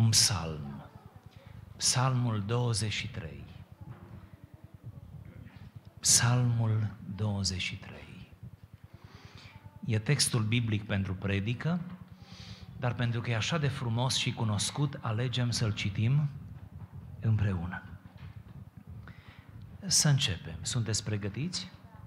un psalm, Psalmul 23. Psalmul 23. E textul biblic pentru predică, dar pentru că e așa de frumos și cunoscut, alegem să-l citim împreună. Să începem. Sunteți pregătiți?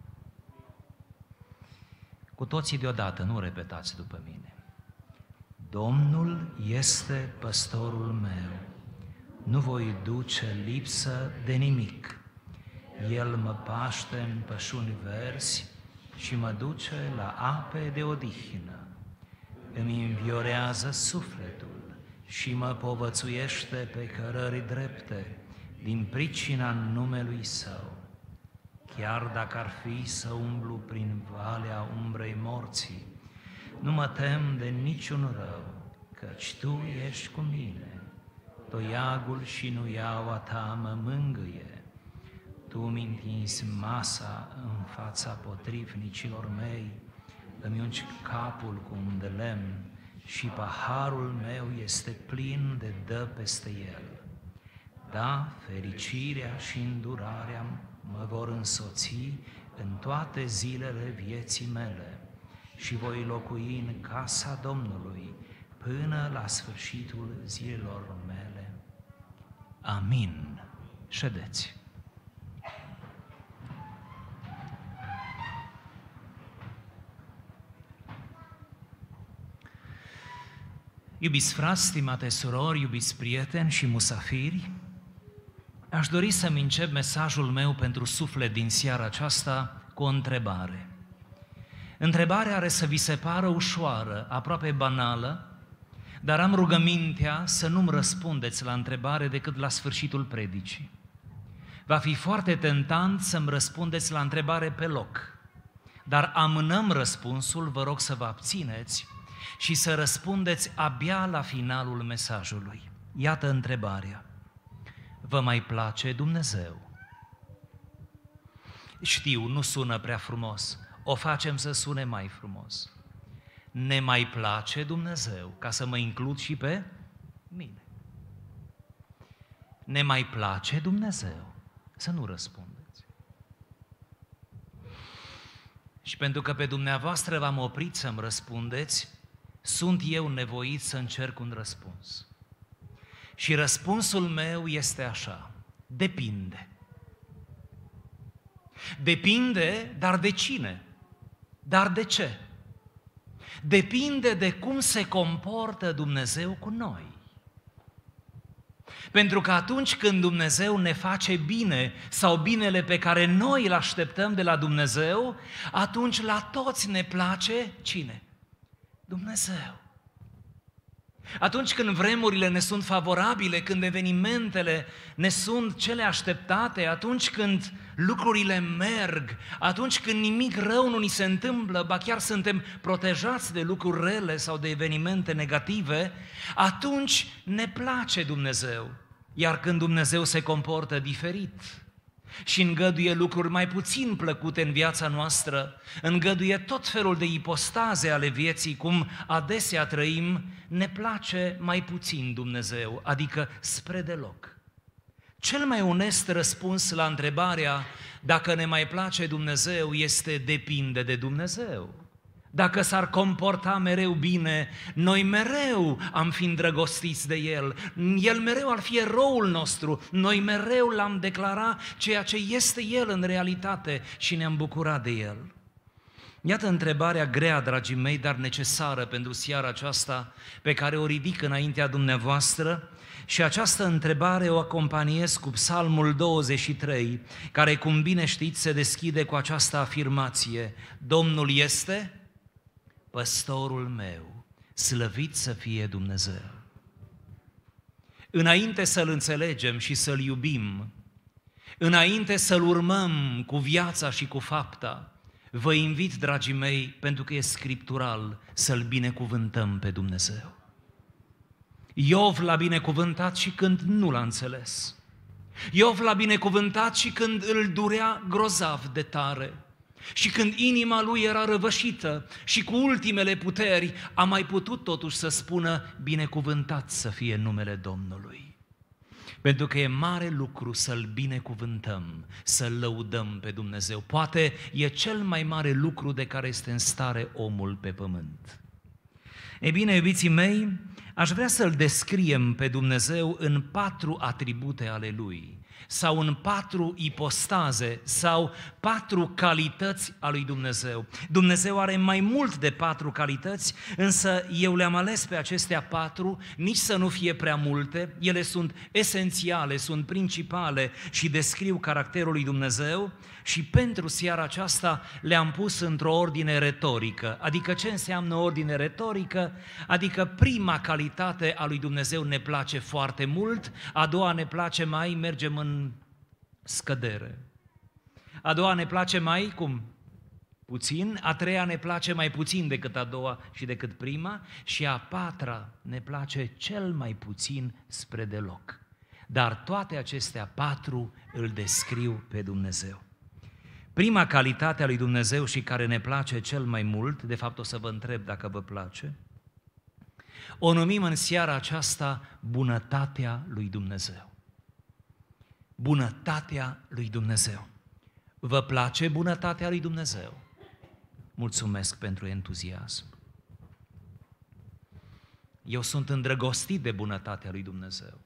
Cu toții deodată, nu repetați după mine. Domnul este păstorul meu, nu voi duce lipsă de nimic. El mă paște în pășuni verzi și mă duce la ape de odihnă. Îmi înviorează sufletul și mă povățuiește pe cărări drepte din pricina numelui Său. Chiar dacă ar fi să umblu prin valea umbrei morții, nu mă tem de niciun rău, căci Tu ești cu mine. Toiagul și nuiaua Ta mă mângâie. Tu mi întinzi masa în fața potrivnicilor mei, îmi ungi capul cu un de lemn și paharul meu este plin de dă peste el. Da, fericirea și îndurarea mă vor însoți în toate zilele vieții mele și voi locui în casa Domnului până la sfârșitul zilelor mele. Amin. Ședeți. Iubiți frați, stimate surori, iubiți prieteni și musafiri, aș dori să-mi încep mesajul meu pentru suflet din seara aceasta cu o întrebare. Întrebarea are să vi se pară ușoară, aproape banală, dar am rugămintea să nu-mi răspundeți la întrebare decât la sfârșitul predicii. Va fi foarte tentant să-mi răspundeți la întrebare pe loc, dar amânăm răspunsul, vă rog să vă abțineți și să răspundeți abia la finalul mesajului. Iată întrebarea. Vă mai place Dumnezeu? Știu, nu sună prea frumos. O facem să sune mai frumos. Ne mai place Dumnezeu, ca să mă includ și pe mine. Ne mai place Dumnezeu? Să nu răspundeți. Și pentru că pe dumneavoastră v-am oprit să-mi răspundeți, sunt eu nevoit să încerc un răspuns. Și răspunsul meu este așa: depinde. Depinde, dar de cine? Dar de ce? Depinde de cum se comportă Dumnezeu cu noi. Pentru că atunci când Dumnezeu ne face bine sau binele pe care noi îl așteptăm de la Dumnezeu, atunci la toți ne place cine? Dumnezeu. Atunci când vremurile ne sunt favorabile, când evenimentele ne sunt cele așteptate, atunci când lucrurile merg, atunci când nimic rău nu ni se întâmplă, ba chiar suntem protejați de lucruri rele sau de evenimente negative, atunci ne place Dumnezeu. Iar când Dumnezeu se comportă diferit și îngăduie lucruri mai puțin plăcute în viața noastră, îngăduie tot felul de ipostaze ale vieții, cum adesea trăim, ne place mai puțin Dumnezeu, adică spre deloc. Cel mai onest răspuns la întrebarea dacă ne mai place Dumnezeu este depinde de Dumnezeu. Dacă s-ar comporta mereu bine, noi mereu am fi îndrăgostiți de El. El mereu ar fi eroul nostru. Noi mereu l-am declarat ceea ce este El în realitate și ne-am bucurat de El. Iată întrebarea grea, dragii mei, dar necesară pentru seara aceasta pe care o ridic înaintea dumneavoastră și această întrebare o acompaniez cu Psalmul 23, care, cum bine știți, se deschide cu această afirmație: Domnul este păstorul meu, slăvit să fie Dumnezeu. Înainte să-L înțelegem și să-L iubim, înainte să-L urmăm cu viața și cu fapta, vă invit, dragii mei, pentru că e scriptural, să-L binecuvântăm pe Dumnezeu. Iov l-a binecuvântat și când nu l-a înțeles. Iov l-a binecuvântat și când îl durea grozav de tare. Și când inima lui era răvășită și cu ultimele puteri, a mai putut totuși să spună, binecuvântat să fie numele Domnului. Pentru că e mare lucru să-L binecuvântăm, să-L lăudăm pe Dumnezeu. Poate e cel mai mare lucru de care este în stare omul pe pământ. Ei bine, iubiții mei, aș vrea să-L descriem pe Dumnezeu în 4 atribute ale Lui, sau în 4 ipostaze, sau 4 calități a lui Dumnezeu. Dumnezeu are mai mult de 4 calități, însă eu le-am ales pe acestea 4, nici să nu fie prea multe, ele sunt esențiale, sunt principale și descriu caracterul lui Dumnezeu și pentru seara aceasta le-am pus într-o ordine retorică. Adică ce înseamnă ordine retorică? Adică prima calitate a lui Dumnezeu ne place foarte mult, a doua ne place mai, mergem în scădere. A doua ne place mai, cum? Puțin, a treia ne place mai puțin decât a doua și decât prima și a patra ne place cel mai puțin spre deloc. Dar toate acestea 4 îl descriu pe Dumnezeu. Prima calitate a lui Dumnezeu și care ne place cel mai mult, de fapt o să vă întreb dacă vă place, o numim în seara aceasta bunătatea lui Dumnezeu. Bunătatea lui Dumnezeu. Vă place bunătatea lui Dumnezeu? Mulțumesc pentru entuziasm. Eu sunt îndrăgostit de bunătatea lui Dumnezeu.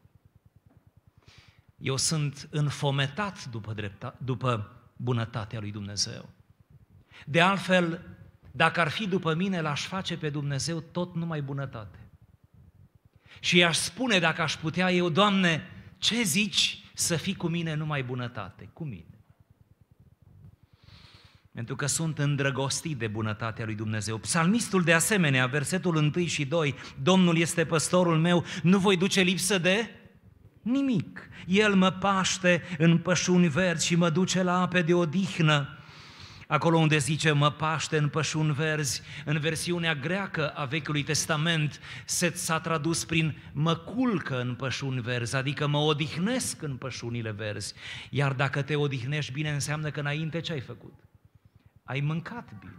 Eu sunt înfometat după bunătatea lui Dumnezeu. De altfel, dacă ar fi după mine, l-aș face pe Dumnezeu tot numai bunătate. Și i-aș spune, dacă aș putea eu, Doamne, ce zici să fii cu mine numai bunătate? Cu mine. Pentru că sunt îndrăgostit de bunătatea lui Dumnezeu. Psalmistul de asemenea, versetul 1 și 2, Domnul este păstorul meu, nu voi duce lipsă de nimic. El mă paște în pășuni verzi și mă duce la ape de odihnă. Acolo unde zice mă paște în pășuni verzi, în versiunea greacă a Vechiului Testament s-a tradus prin mă culcă în pășuni verzi, adică mă odihnesc în pășunile verzi. Iar dacă te odihnești bine, înseamnă că înainte ce ai făcut? Ai mâncat bine.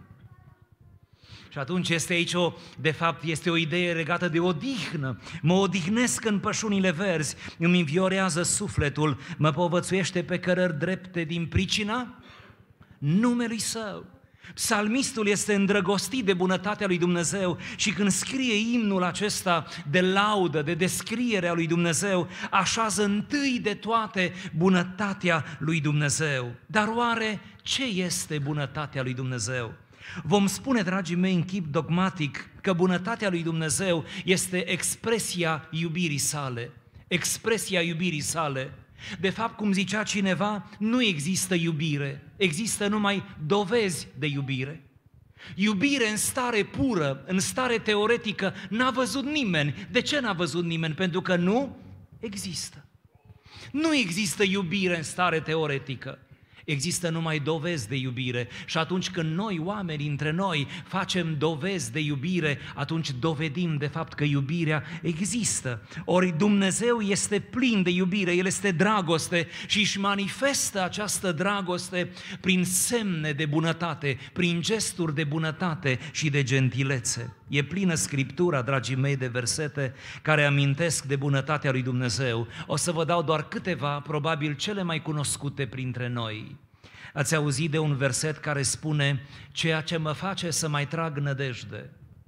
Și atunci este aici de fapt, este o idee legată de odihnă. Mă odihnesc în pășunile verzi, îmi înviorează sufletul, mă povățuiește pe cărări drepte din pricina numelui Său. Psalmistul este îndrăgostit de bunătatea lui Dumnezeu și când scrie imnul acesta de laudă, de descriere a lui Dumnezeu, așează întâi de toate bunătatea lui Dumnezeu. Dar oare ce este bunătatea lui Dumnezeu? Vom spune, dragii mei, în chip dogmatic că bunătatea lui Dumnezeu este expresia iubirii sale. Expresia iubirii sale. De fapt, cum zicea cineva, nu există iubire, există numai dovezi de iubire. Iubire în stare pură, în stare teoretică, n-a văzut nimeni. De ce n-a văzut nimeni? Pentru că nu există. Nu există iubire în stare teoretică. Există numai dovezi de iubire și atunci când noi, oameni între noi, facem dovezi de iubire, atunci dovedim de fapt că iubirea există. Ori Dumnezeu este plin de iubire, El este dragoste și își manifestă această dragoste prin semne de bunătate, prin gesturi de bunătate și de gentilețe. E plină Scriptura, dragii mei, de versete care amintesc de bunătatea lui Dumnezeu. O să vă dau doar câteva, probabil cele mai cunoscute printre noi. Ați auzit de un verset care spune: ceea ce mă face să mai trag nădejde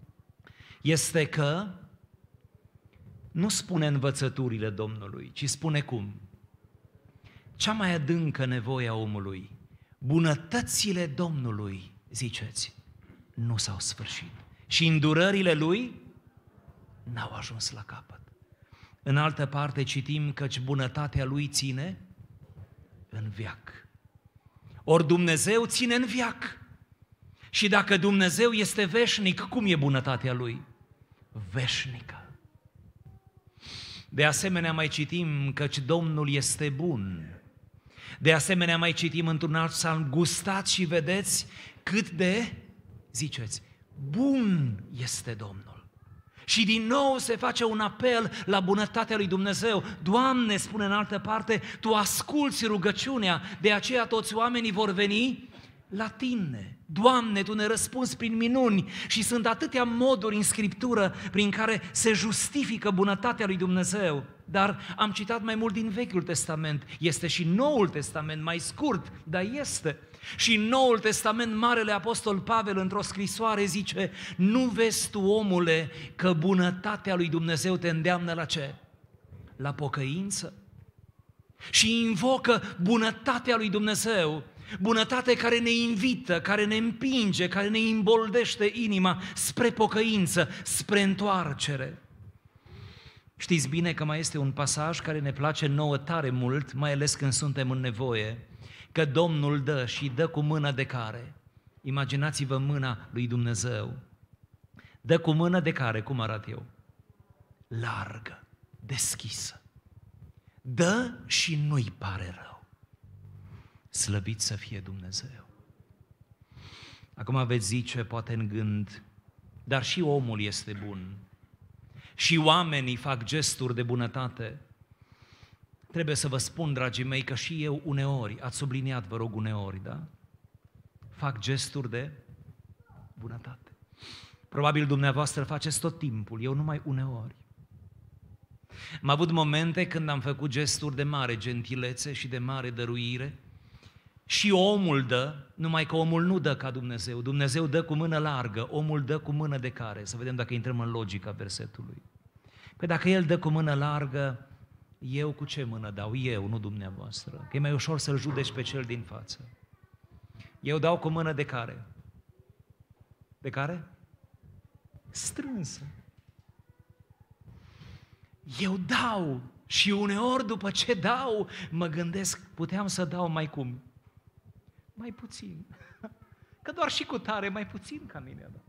este că nu spune învățăturile Domnului, ci spune cum? Cea mai adâncă nevoie a omului, bunătățile Domnului, ziceți, nu s-au sfârșit. Și îndurările Lui n-au ajuns la capăt. În altă parte citim căci bunătatea Lui ține în veac. Ori Dumnezeu ține în veac. Și dacă Dumnezeu este veșnic, cum e bunătatea Lui? Veșnică. De asemenea mai citim căci Domnul este bun. De asemenea mai citim într-un alt psalm: gustați și vedeți cât de, ziceți, bun este Domnul. Și din nou se face un apel la bunătatea lui Dumnezeu. Doamne, spune în altă parte, Tu asculți rugăciunea, de aceea toți oamenii vor veni la Tine. Doamne, Tu ne răspunzi prin minuni și sunt atâtea moduri în Scriptură prin care se justifică bunătatea lui Dumnezeu. Dar am citat mai mult din Vechiul Testament. Este și Noul Testament, mai scurt, dar este. Și în Noul Testament, Marele Apostol Pavel, într-o scrisoare, zice: nu vezi tu, omule, că bunătatea lui Dumnezeu te îndeamnă la ce? La pocăință. Și invocă bunătatea lui Dumnezeu, bunătate care ne invită, care ne împinge, care ne imboldește inima spre pocăință, spre întoarcere. Știți bine că mai este un pasaj care ne place nouă tare mult, mai ales când suntem în nevoie, că Domnul dă și dă cu mână de care? Imaginați-vă mâna lui Dumnezeu. Dă cu mână de care? Cum arăt eu? Largă, deschisă. Dă și nu-i pare rău. Slăvit să fie Dumnezeu. Acum veți zice, poate în gând, dar și omul este bun. Și oamenii fac gesturi de bunătate. Trebuie să vă spun, dragii mei, că și eu uneori, ați subliniat, vă rog, uneori, da? Fac gesturi de bunătate. Probabil dumneavoastră faceți tot timpul, eu numai uneori. Am avut momente când am făcut gesturi de mare gentilețe și de mare dăruire și omul dă, numai că omul nu dă ca Dumnezeu. Dumnezeu dă cu mână largă, omul dă cu mână de care? Să vedem dacă intrăm în logica versetului. Păi dacă El dă cu mână largă, eu cu ce mână dau? Eu, nu dumneavoastră. Că e mai ușor să-l judeci pe cel din față. Eu dau cu mână de care? De care? Strânsă. Eu dau și uneori după ce dau, mă gândesc, puteam să dau mai cum? Mai puțin. Că doar și cu tare, mai puțin ca mine. Da.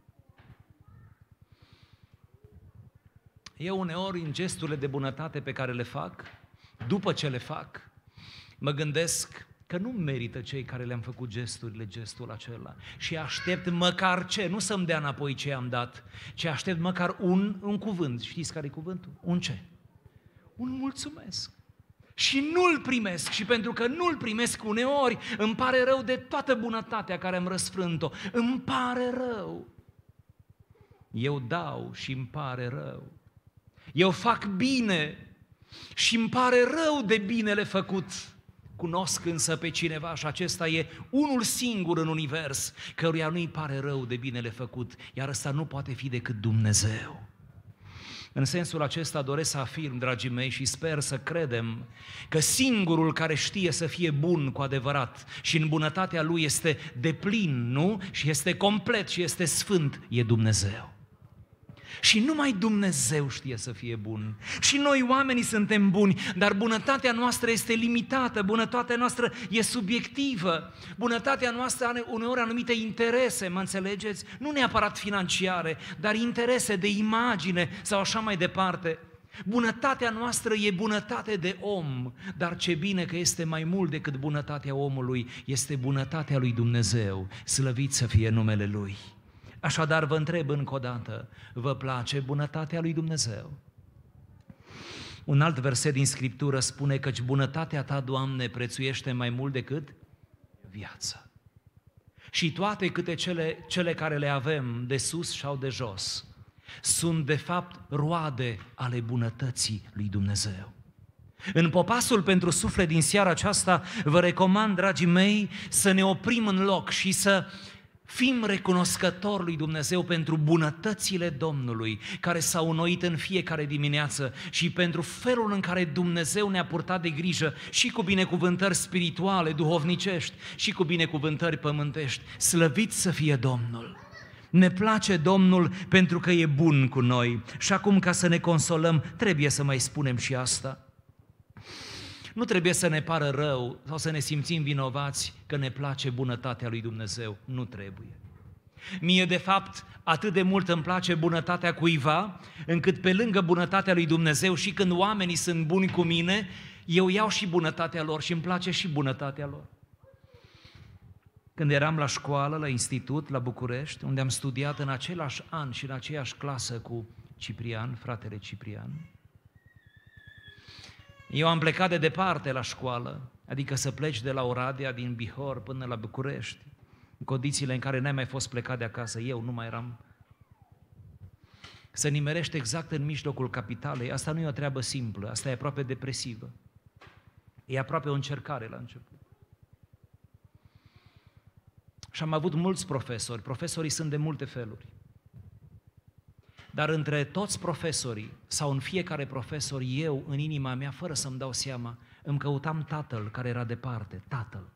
Eu uneori în gesturile de bunătate pe care le fac, după ce le fac, mă gândesc că nu merită cei care le-am făcut gestul acela. Și aștept măcar ce? Nu să-mi dea înapoi ce am dat, ci aștept măcar un cuvânt. Știți care e cuvântul? Un ce? Un mulțumesc. Și nu-l primesc. Și pentru că nu-l primesc uneori, îmi pare rău de toată bunătatea care am răsfrânt-o. Îmi pare rău. Eu dau și îmi pare rău. Eu fac bine și îmi pare rău de binele făcut. Cunosc însă pe cineva și acesta e unul singur în univers, căruia nu-i pare rău de binele făcut, iar ăsta nu poate fi decât Dumnezeu. În sensul acesta doresc să afirm, dragii mei, și sper să credem că singurul care știe să fie bun cu adevărat și în bunătatea Lui este deplin, nu? Și este complet și este sfânt, e Dumnezeu. Și numai Dumnezeu știe să fie bun. Și noi oamenii suntem buni, dar bunătatea noastră este limitată, bunătatea noastră e subiectivă. Bunătatea noastră are uneori anumite interese, mă înțelegeți? Nu neapărat financiare, dar interese de imagine sau așa mai departe. Bunătatea noastră e bunătate de om, dar ce bine că este mai mult decât bunătatea omului, este bunătatea lui Dumnezeu. Slăvit să fie numele Lui. Așadar vă întreb încă o dată, vă place bunătatea lui Dumnezeu? Un alt verset din Scriptură spune căci bunătatea Ta, Doamne, prețuiește mai mult decât viața. Și toate câte cele care le avem de sus sau de jos sunt de fapt roade ale bunătății lui Dumnezeu. În popasul pentru suflet din seara aceasta vă recomand, dragii mei, să ne oprim în loc și să fim recunoscători lui Dumnezeu pentru bunătățile Domnului care s-au înnoit în fiecare dimineață și pentru felul în care Dumnezeu ne-a purtat de grijă și cu binecuvântări spirituale, duhovnicești și cu binecuvântări pământești. Slăvit să fie Domnul! Ne place Domnul pentru că e bun cu noi și acum ca să ne consolăm trebuie să mai spunem și asta. Nu trebuie să ne pară rău sau să ne simțim vinovați că ne place bunătatea lui Dumnezeu. Nu trebuie. Mie, de fapt, atât de mult îmi place bunătatea cuiva, încât pe lângă bunătatea lui Dumnezeu și când oamenii sunt buni cu mine, eu iau și bunătatea lor și îmi place și bunătatea lor. Când eram la școală, la institut, la București, unde am studiat în același an și în aceeași clasă cu Ciprian, fratele Ciprian, eu am plecat de departe la școală, adică să pleci de la Oradea din Bihor până la București. în condițiile în care n-ai mai fost plecat de acasă, eu nu mai eram. Să nimerești exact în mijlocul capitalei, asta nu e o treabă simplă, asta e aproape depresivă. E aproape o încercare la început. Și am avut mulți profesori, profesorii sunt de multe feluri. Dar între toți profesorii, sau în fiecare profesor, eu, în inima mea, fără să-mi dau seama, îmi căutam tatăl care era departe, tatăl.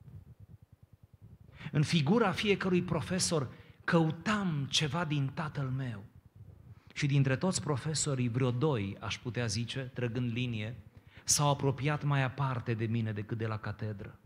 În figura fiecărui profesor căutam ceva din tatăl meu. Și dintre toți profesorii, vreo 2, aș putea zice, trăgând linie, s-au apropiat mai aparte de mine decât de la catedră.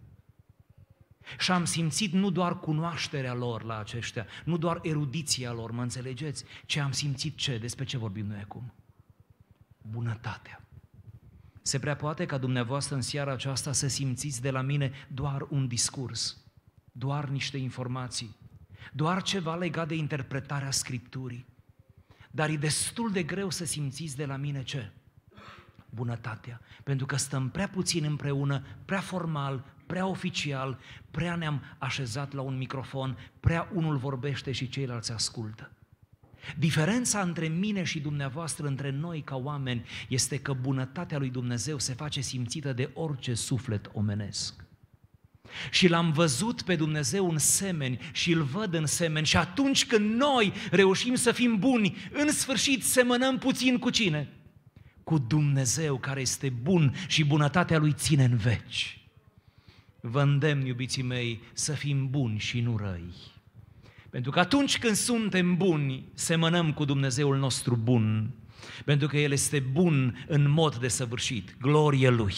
Și am simțit nu doar cunoașterea lor la aceștia, nu doar erudiția lor, mă înțelegeți, ci am simțit ce? Despre ce vorbim noi acum? Bunătatea. Se prea poate ca dumneavoastră în seara aceasta să simțiți de la mine doar un discurs, doar niște informații, doar ceva legat de interpretarea Scripturii. Dar e destul de greu să simțiți de la mine ce? Bunătatea. Pentru că stăm prea puțin împreună, prea formal, prea oficial, prea ne-am așezat la un microfon, prea unul vorbește și ceilalți ascultă. Diferența între mine și dumneavoastră, între noi ca oameni, este că bunătatea lui Dumnezeu se face simțită de orice suflet omenesc. Și l-am văzut pe Dumnezeu în semeni și îl văd în semeni și atunci când noi reușim să fim buni, în sfârșit semănăm puțin cu cine? Cu Dumnezeu care este bun și bunătatea Lui ține în veci. Vă îndemn, iubiții mei, să fim buni și nu răi. Pentru că atunci când suntem buni, semănăm cu Dumnezeul nostru bun. Pentru că El este bun în mod desăvârșit. Glorie Lui!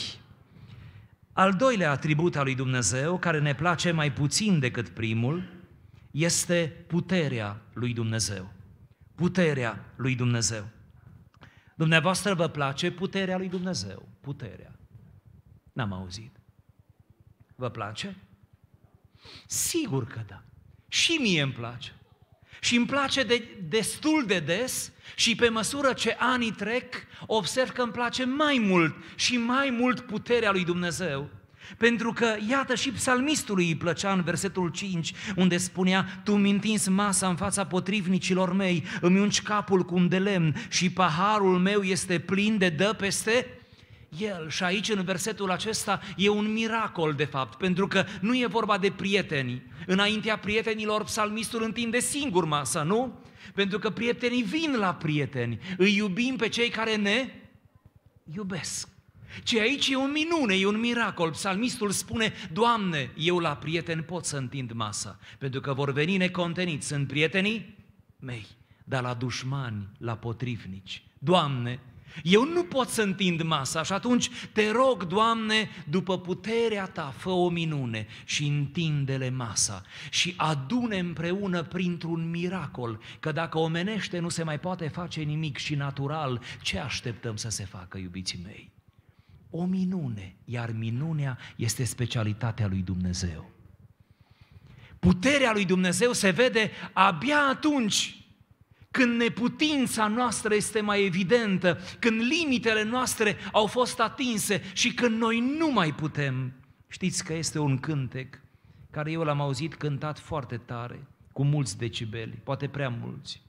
Al doilea atribut al lui Dumnezeu, care ne place mai puțin decât primul, este puterea lui Dumnezeu. Puterea lui Dumnezeu. Dumneavoastră vă place puterea lui Dumnezeu? Puterea. N-am auzit. Vă place? Sigur că da. Și mie îmi place. Și îmi place destul de des și pe măsură ce anii trec, observ că îmi place mai mult și mai mult puterea lui Dumnezeu. Pentru că, iată, și psalmistului îi plăcea în versetul 5, unde spunea: Tu mi întinzi masa în fața potrivnicilor mei, îmi ungi capul cu un de lemn și paharul meu este plin de dă peste el. Și aici, în versetul acesta, e un miracol, de fapt, pentru că nu e vorba de prieteni. Înaintea prietenilor, psalmistul întinde singur masa, nu? Pentru că prietenii vin la prieteni, îi iubim pe cei care ne iubesc. Ci aici e o minune, e un miracol. Psalmistul spune: Doamne, eu la prieteni pot să întind masa, pentru că vor veni neconteniți, sunt prietenii mei, dar la dușmani, la potrivnici, Doamne, eu nu pot să întind masa. Și atunci te rog, Doamne, după puterea Ta, fă o minune și întinde-le masa și adune împreună printr-un miracol, că dacă omenește nu se mai poate face nimic și natural, ce așteptăm să se facă, iubiții mei? O minune, iar minunea este specialitatea lui Dumnezeu. Puterea lui Dumnezeu se vede abia atunci când neputința noastră este mai evidentă, când limitele noastre au fost atinse și când noi nu mai putem. Știți că este un cântec care eu l-am auzit cântat foarte tare, cu mulți decibeli, poate prea mulți.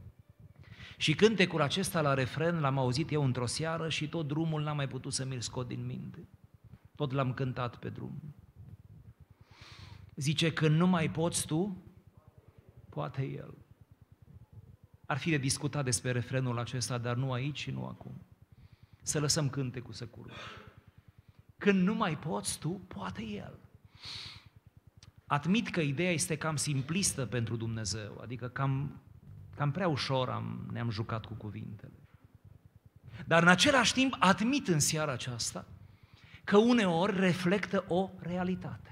Și cântecul acesta la refren l-am auzit eu într-o seară și tot drumul n-am mai putut să mi-l scot din minte. Tot l-am cântat pe drum. Zice: când nu mai poți tu, poate El. Ar fi de discutat despre refrenul acesta, dar nu aici și nu acum. Să lăsăm cântecul să curgă. Când nu mai poți tu, poate El. Admit că ideea este cam simplistă pentru Dumnezeu, adică cam prea ușor ne-am jucat cu cuvintele. Dar în același timp admit în seara aceasta că uneori reflectă o realitate.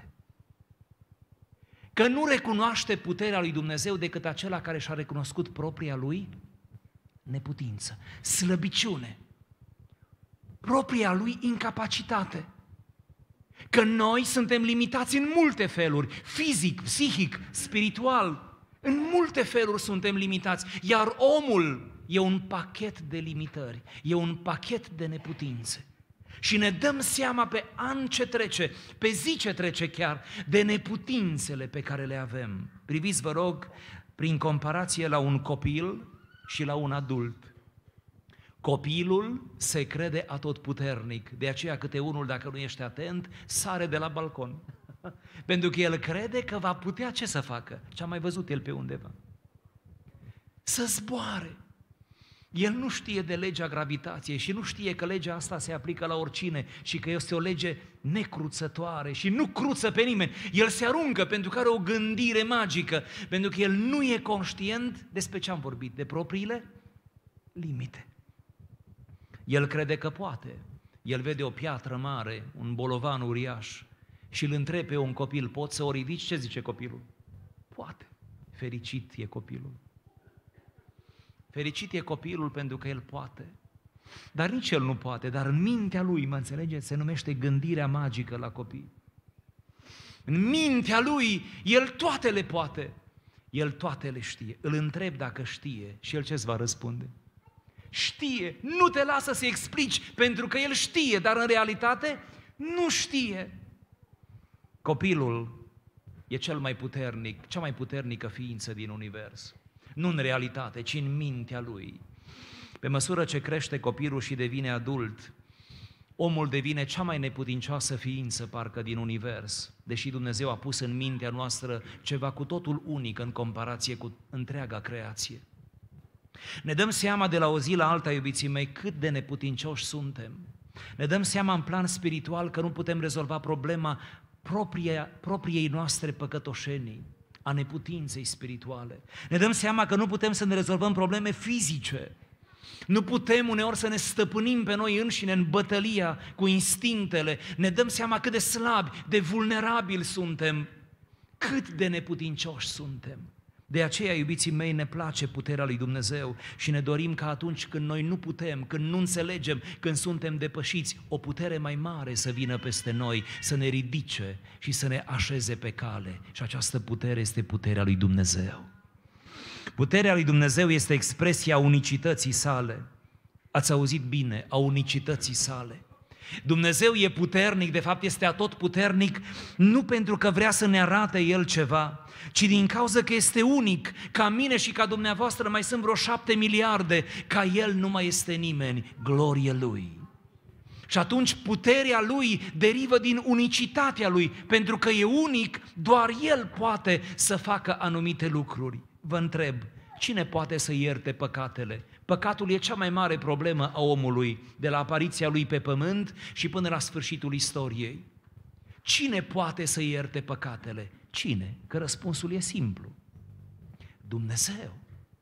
Că nu recunoaște puterea lui Dumnezeu decât acela care și-a recunoscut propria lui neputință, slăbiciune, propria lui incapacitate. Că noi suntem limitați în multe feluri, fizic, psihic, spiritual, în multe feluri suntem limitați, iar omul e un pachet de limitări, e un pachet de neputințe. Și ne dăm seama pe an ce trece, pe zi ce trece chiar, de neputințele pe care le avem. Priviți, vă rog, prin comparație la un copil și la un adult. Copilul se crede atotputernic, de aceea câte unul, dacă nu ești atent, sare de la balcon. Pentru că el crede că va putea ce să facă? Ce-a mai văzut el pe undeva? Să zboare. El nu știe de legea gravitației și nu știe că legea asta se aplică la oricine și că este o lege necruțătoare și nu cruță pe nimeni. El se aruncă pentru că are o gândire magică, pentru că el nu e conștient despre ce am vorbit, de propriile limite. El crede că poate. El vede o piatră mare, un bolovan uriaș și îl întrebe pe un copil, poți să o ridici? Ce zice copilul? Poate. Fericit e copilul. Fericit e copilul pentru că el poate. Dar nici el nu poate, dar în mintea lui, mă înțelegeți, se numește gândirea magică la copii. În mintea lui, el toate le poate. El toate le știe. Îl întreb dacă știe și el ce-ți va răspunde? Știe, nu te lasă să explici, pentru că el știe, dar în realitate nu știe. Copilul e cel mai puternic, cea mai puternică ființă din univers. Nu în realitate, ci în mintea lui. Pe măsură ce crește copilul și devine adult, omul devine cea mai neputincioasă ființă, parcă, din univers, deși Dumnezeu a pus în mintea noastră ceva cu totul unic în comparație cu întreaga creație. Ne dăm seama de la o zi la alta, iubiții mei, cât de neputincioși suntem. Ne dăm seama în plan spiritual că nu putem rezolva problema propriei noastre păcătoșenii, a neputinței spirituale. Ne dăm seama că nu putem să ne rezolvăm probleme fizice. Nu putem uneori să ne stăpânim pe noi înșine în bătălia cu instinctele. Ne dăm seama cât de slabi, de vulnerabili suntem, cât de neputincioși suntem. De aceea, iubiții mei, ne place puterea lui Dumnezeu și ne dorim ca atunci când noi nu putem, când nu înțelegem, când suntem depășiți, o putere mai mare să vină peste noi, să ne ridice și să ne așeze pe cale. Și această putere este puterea lui Dumnezeu. Puterea lui Dumnezeu este expresia unicității sale. Ați auzit bine, a unicității sale. Dumnezeu e puternic, de fapt este atotputernic, nu pentru că vrea să ne arate El ceva, ci din cauza că este unic. Ca mine și ca dumneavoastră mai sunt vreo 7 miliarde, ca El nu mai este nimeni, glorie Lui. Și atunci puterea Lui derivă din unicitatea Lui, pentru că e unic, doar El poate să facă anumite lucruri. Vă întreb, cine poate să ierte păcatele? Păcatul e cea mai mare problemă a omului, de la apariția lui pe pământ și până la sfârșitul istoriei. Cine poate să ierte păcatele? Cine? Că răspunsul e simplu. Dumnezeu.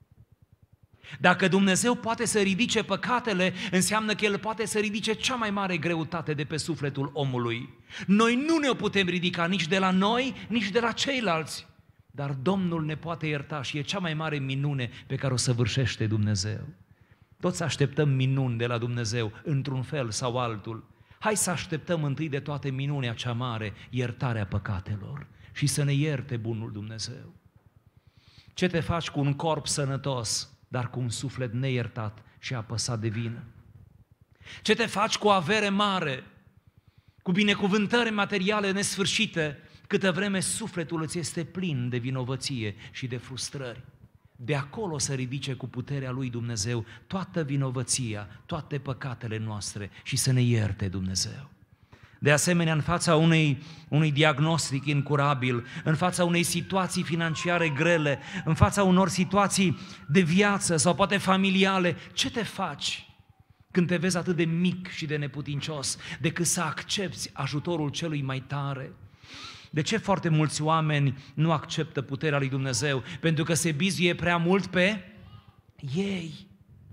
Dacă Dumnezeu poate să ridice păcatele, înseamnă că El poate să ridice cea mai mare greutate de pe sufletul omului. Noi nu ne-o putem ridica nici de la noi, nici de la ceilalți. Dar Domnul ne poate ierta și e cea mai mare minune pe care o săvârșește Dumnezeu. Toți așteptăm minuni de la Dumnezeu, într-un fel sau altul. Hai să așteptăm întâi de toate minunea cea mare, iertarea păcatelor, și să ne ierte bunul Dumnezeu. Ce te faci cu un corp sănătos, dar cu un suflet neiertat și apăsat de vină? Ce te faci cu o avere mare, cu binecuvântări materiale nesfârșite, câtă vreme sufletul îți este plin de vinovăție și de frustrări? De acolo să ridice cu puterea lui Dumnezeu toată vinovăția, toate păcatele noastre și să ne ierte Dumnezeu. De asemenea, în fața unui diagnostic incurabil, în fața unei situații financiare grele, în fața unor situații de viață sau poate familiale, ce te faci când te vezi atât de mic și de neputincios, decât să accepți ajutorul celui mai tare? De ce foarte mulți oameni nu acceptă puterea lui Dumnezeu? Pentru că se bizuie prea mult pe ei.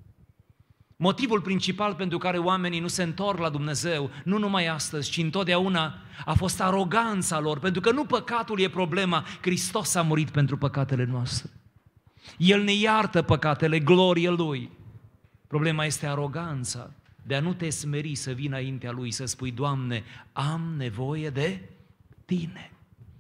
Motivul principal pentru care oamenii nu se întorc la Dumnezeu, nu numai astăzi, ci întotdeauna, a fost aroganța lor, pentru că nu păcatul e problema, Hristos a murit pentru păcatele noastre. El ne iartă păcatele, glorie Lui. Problema este aroganța, de a nu te smeri să vii înaintea Lui, să spui, Doamne, am nevoie de Tine.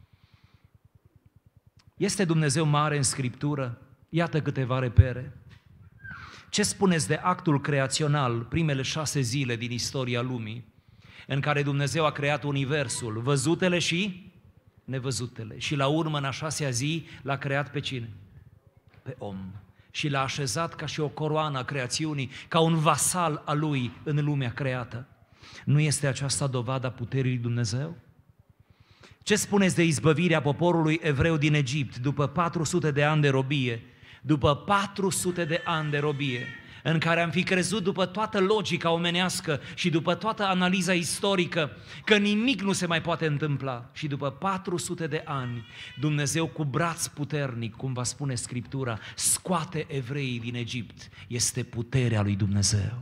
Este Dumnezeu mare în Scriptură? Iată câteva repere. Ce spuneți de actul creațional, primele 6 zile din istoria lumii? în care Dumnezeu a creat universul, văzutele și nevăzutele. Și la urmă, în a 6-a zi, l-a creat pe cine? Pe om. Și l-a așezat ca și o coroană a creațiunii, ca un vasal al lui în lumea creată. Nu este aceasta dovada puterii lui Dumnezeu? Ce spuneți de izbăvirea poporului evreu din Egipt după 400 de ani de robie? După 400 de ani de robie, în care am fi crezut după toată logica omenească și după toată analiza istorică că nimic nu se mai poate întâmpla. Și după 400 de ani, Dumnezeu cu braț puternic, cum va spune Scriptura, scoate evreii din Egipt. Este puterea lui Dumnezeu.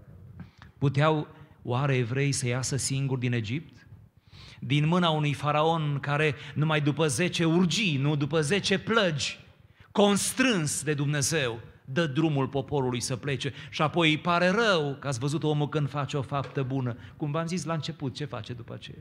Puteau oare evreii să iasă singuri din Egipt? Din mâna unui faraon care numai după 10 urgii, nu după 10 plăgi, constrâns de Dumnezeu, dă drumul poporului să plece și apoi îi pare rău că ați văzut omul când face o faptă bună. Cum v-am zis la început, ce face după aceea?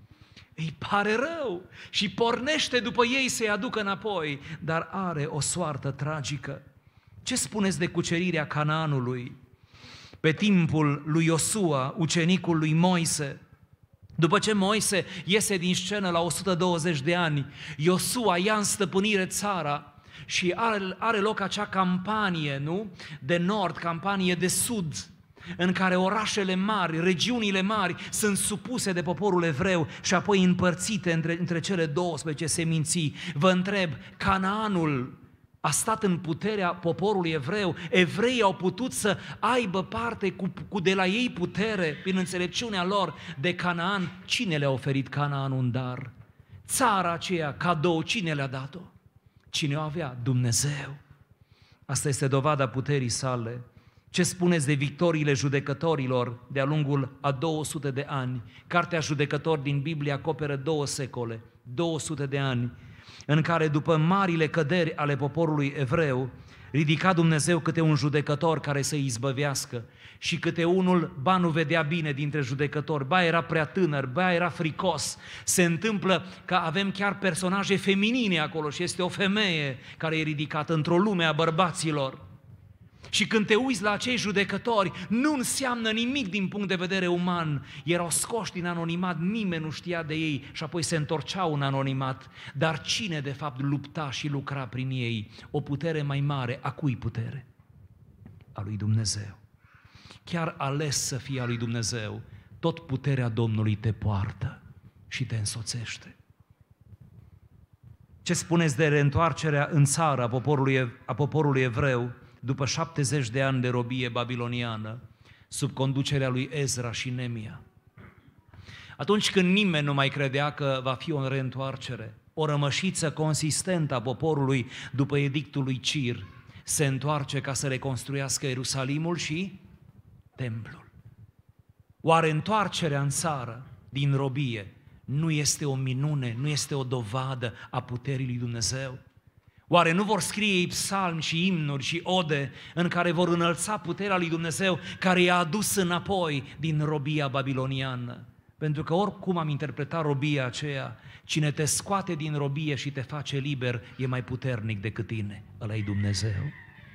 Îi pare rău și pornește după ei să-i aducă înapoi, dar are o soartă tragică. Ce spuneți de cucerirea Canaanului? Pe timpul lui Iosua, ucenicul lui Moise, după ce Moise iese din scenă la 120 de ani, Iosua ia în stăpânire țara și are loc acea campanie, nu? De nord, campanie de sud, în care orașele mari, regiunile mari sunt supuse de poporul evreu și apoi împărțite între cele 12 seminții. Vă întreb, Canaanul a stat în puterea poporului evreu, evreii au putut să aibă parte cu de la ei putere, prin înțelepciunea lor, de Canaan. Cine le-a oferit Canaanul un dar? Țara aceea, cadou, cine le-a dat-o? Cine o avea? Dumnezeu. Asta este dovada puterii sale. Ce spuneți de victoriile judecătorilor de-a lungul a 200 de ani? Cartea Judecători din Biblie acoperă 2 secole, 200 de ani, în care după marile căderi ale poporului evreu, ridica Dumnezeu câte un judecător care să-i izbăvească și câte unul, ba nu vedea bine dintre judecători, ba era prea tânăr, ba era fricos. Se întâmplă că avem chiar personaje feminine acolo și este o femeie care e ridicată într-o lume a bărbaților. Și când te uiți la acei judecători, nu înseamnă nimic din punct de vedere uman. Erau scoși din anonimat, nimeni nu știa de ei și apoi se întorceau în anonimat. Dar cine de fapt lupta și lucra prin ei? O putere mai mare. A cui putere? A lui Dumnezeu. Chiar ales să fie a lui Dumnezeu, tot puterea Domnului te poartă și te însoțește. Ce spuneți de reîntoarcerea în țară a poporului evreu după 70 de ani de robie babiloniană, sub conducerea lui Ezra și Nemia? Atunci când nimeni nu mai credea că va fi o reîntoarcere, o rămășiță consistentă a poporului după edictul lui Cir se întoarce ca să reconstruiască Ierusalimul și templul. Oare întoarcerea în țară din robie nu este o minune, nu este o dovadă a puterii lui Dumnezeu? Oare nu vor scrie ei psalmi și imnuri și ode în care vor înălța puterea lui Dumnezeu care i-a adus înapoi din robia babiloniană? Pentru că oricum am interpretat robia aceea, cine te scoate din robie și te face liber e mai puternic decât tine, ăla-i Dumnezeu.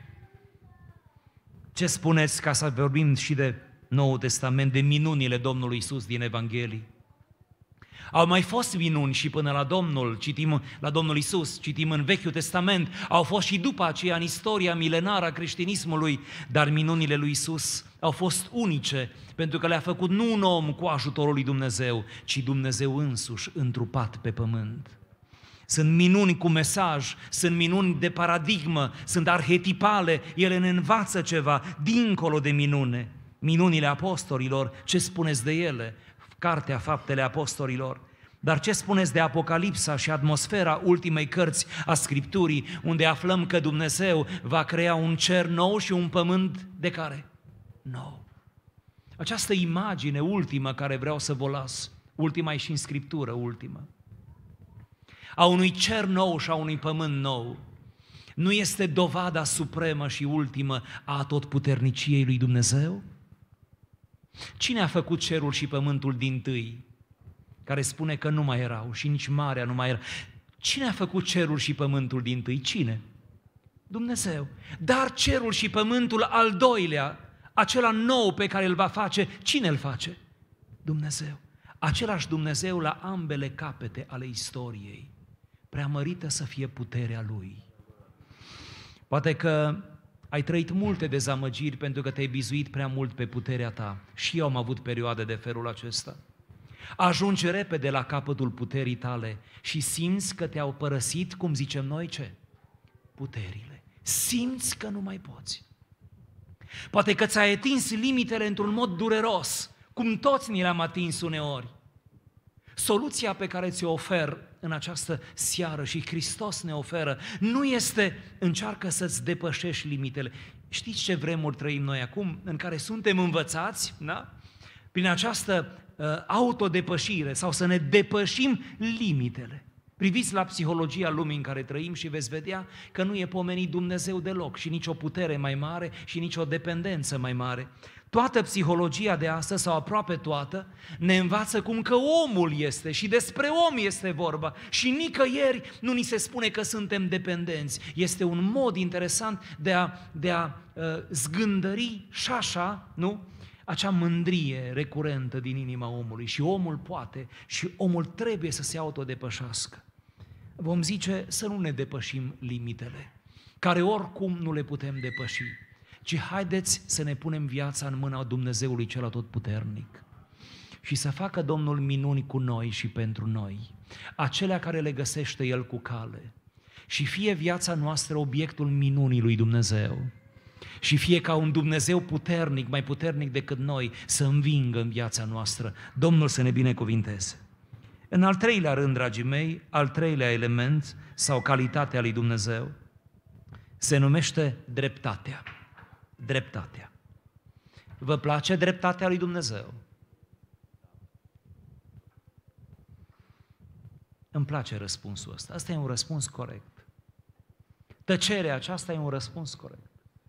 Ce spuneți, ca să vorbim și de Noul Testament, de minunile Domnului Iisus din Evanghelii? Au mai fost minuni și până la Domnul, citim la Domnul Iisus, citim în Vechiul Testament, au fost și după aceea în istoria milenară a creștinismului, dar minunile lui Iisus au fost unice, pentru că le-a făcut nu un om cu ajutorul lui Dumnezeu, ci Dumnezeu însuși întrupat pe pământ. Sunt minuni cu mesaj, sunt minuni de paradigmă, sunt arhetipale, ele ne învață ceva dincolo de minune. Minunile apostolilor, ce spuneți de ele? Cartea Faptele Apostolilor. Dar ce spuneți de Apocalipsa și atmosfera ultimei cărți a Scripturii, unde aflăm că Dumnezeu va crea un cer nou și un pământ de care? Nou. Această imagine ultimă care vreau să vă las, ultima e și în Scriptură, ultima, a unui cer nou și a unui pământ nou, nu este dovada supremă și ultimă a atotputerniciei lui Dumnezeu? Cine a făcut cerul și pământul dintâi, care spune că nu mai erau și nici marea nu mai era? Cine a făcut cerul și pământul dintâi? Cine? Dumnezeu. Dar cerul și pământul al doilea, acela nou pe care îl va face, cine îl face? Dumnezeu. Același Dumnezeu la ambele capete ale istoriei. Preamărită să fie puterea Lui. Poate că ai trăit multe dezamăgiri pentru că te-ai bizuit prea mult pe puterea ta. Și eu am avut perioade de felul acesta. Ajungi repede la capătul puterii tale și simți că te-au părăsit, cum zicem noi, ce? Puterile. Simți că nu mai poți. Poate că ți-ai atins limitele într-un mod dureros, cum toți ni le-am atins uneori. Soluția pe care ți-o ofer în această seară și Hristos ne oferă nu este încearcă să-ți depășești limitele. Știți ce vremuri trăim noi acum în care suntem învățați, da? Prin această autodepășire sau să ne depășim limitele. Priviți la psihologia lumii în care trăim și veți vedea că nu e pomenit Dumnezeu deloc și nicio putere mai mare și nicio dependență mai mare. Toată psihologia de astăzi, sau aproape toată, ne învață cum că omul este și despre om este vorba și nicăieri nu ni se spune că suntem dependenți. Este un mod interesant de a zgândări și așa, nu? Acea mândrie recurentă din inima omului și omul poate și omul trebuie să se autodepășească. Vom zice să nu ne depășim limitele, care oricum nu le putem depăși, ci haideți să ne punem viața în mâna Dumnezeului cel atotputernic și să facă Domnul minuni cu noi și pentru noi, acelea care le găsește El cu cale, și fie viața noastră obiectul minunii lui Dumnezeu. Și fie ca un Dumnezeu puternic, mai puternic decât noi, să învingă în viața noastră. Domnul să ne binecuvinteze. În al treilea rând, dragii mei, al treilea element sau calitatea lui Dumnezeu se numește dreptatea. Dreptatea. Vă place dreptatea lui Dumnezeu? Îmi place răspunsul ăsta. Asta e un răspuns corect. Tăcerea aceasta e un răspuns corect.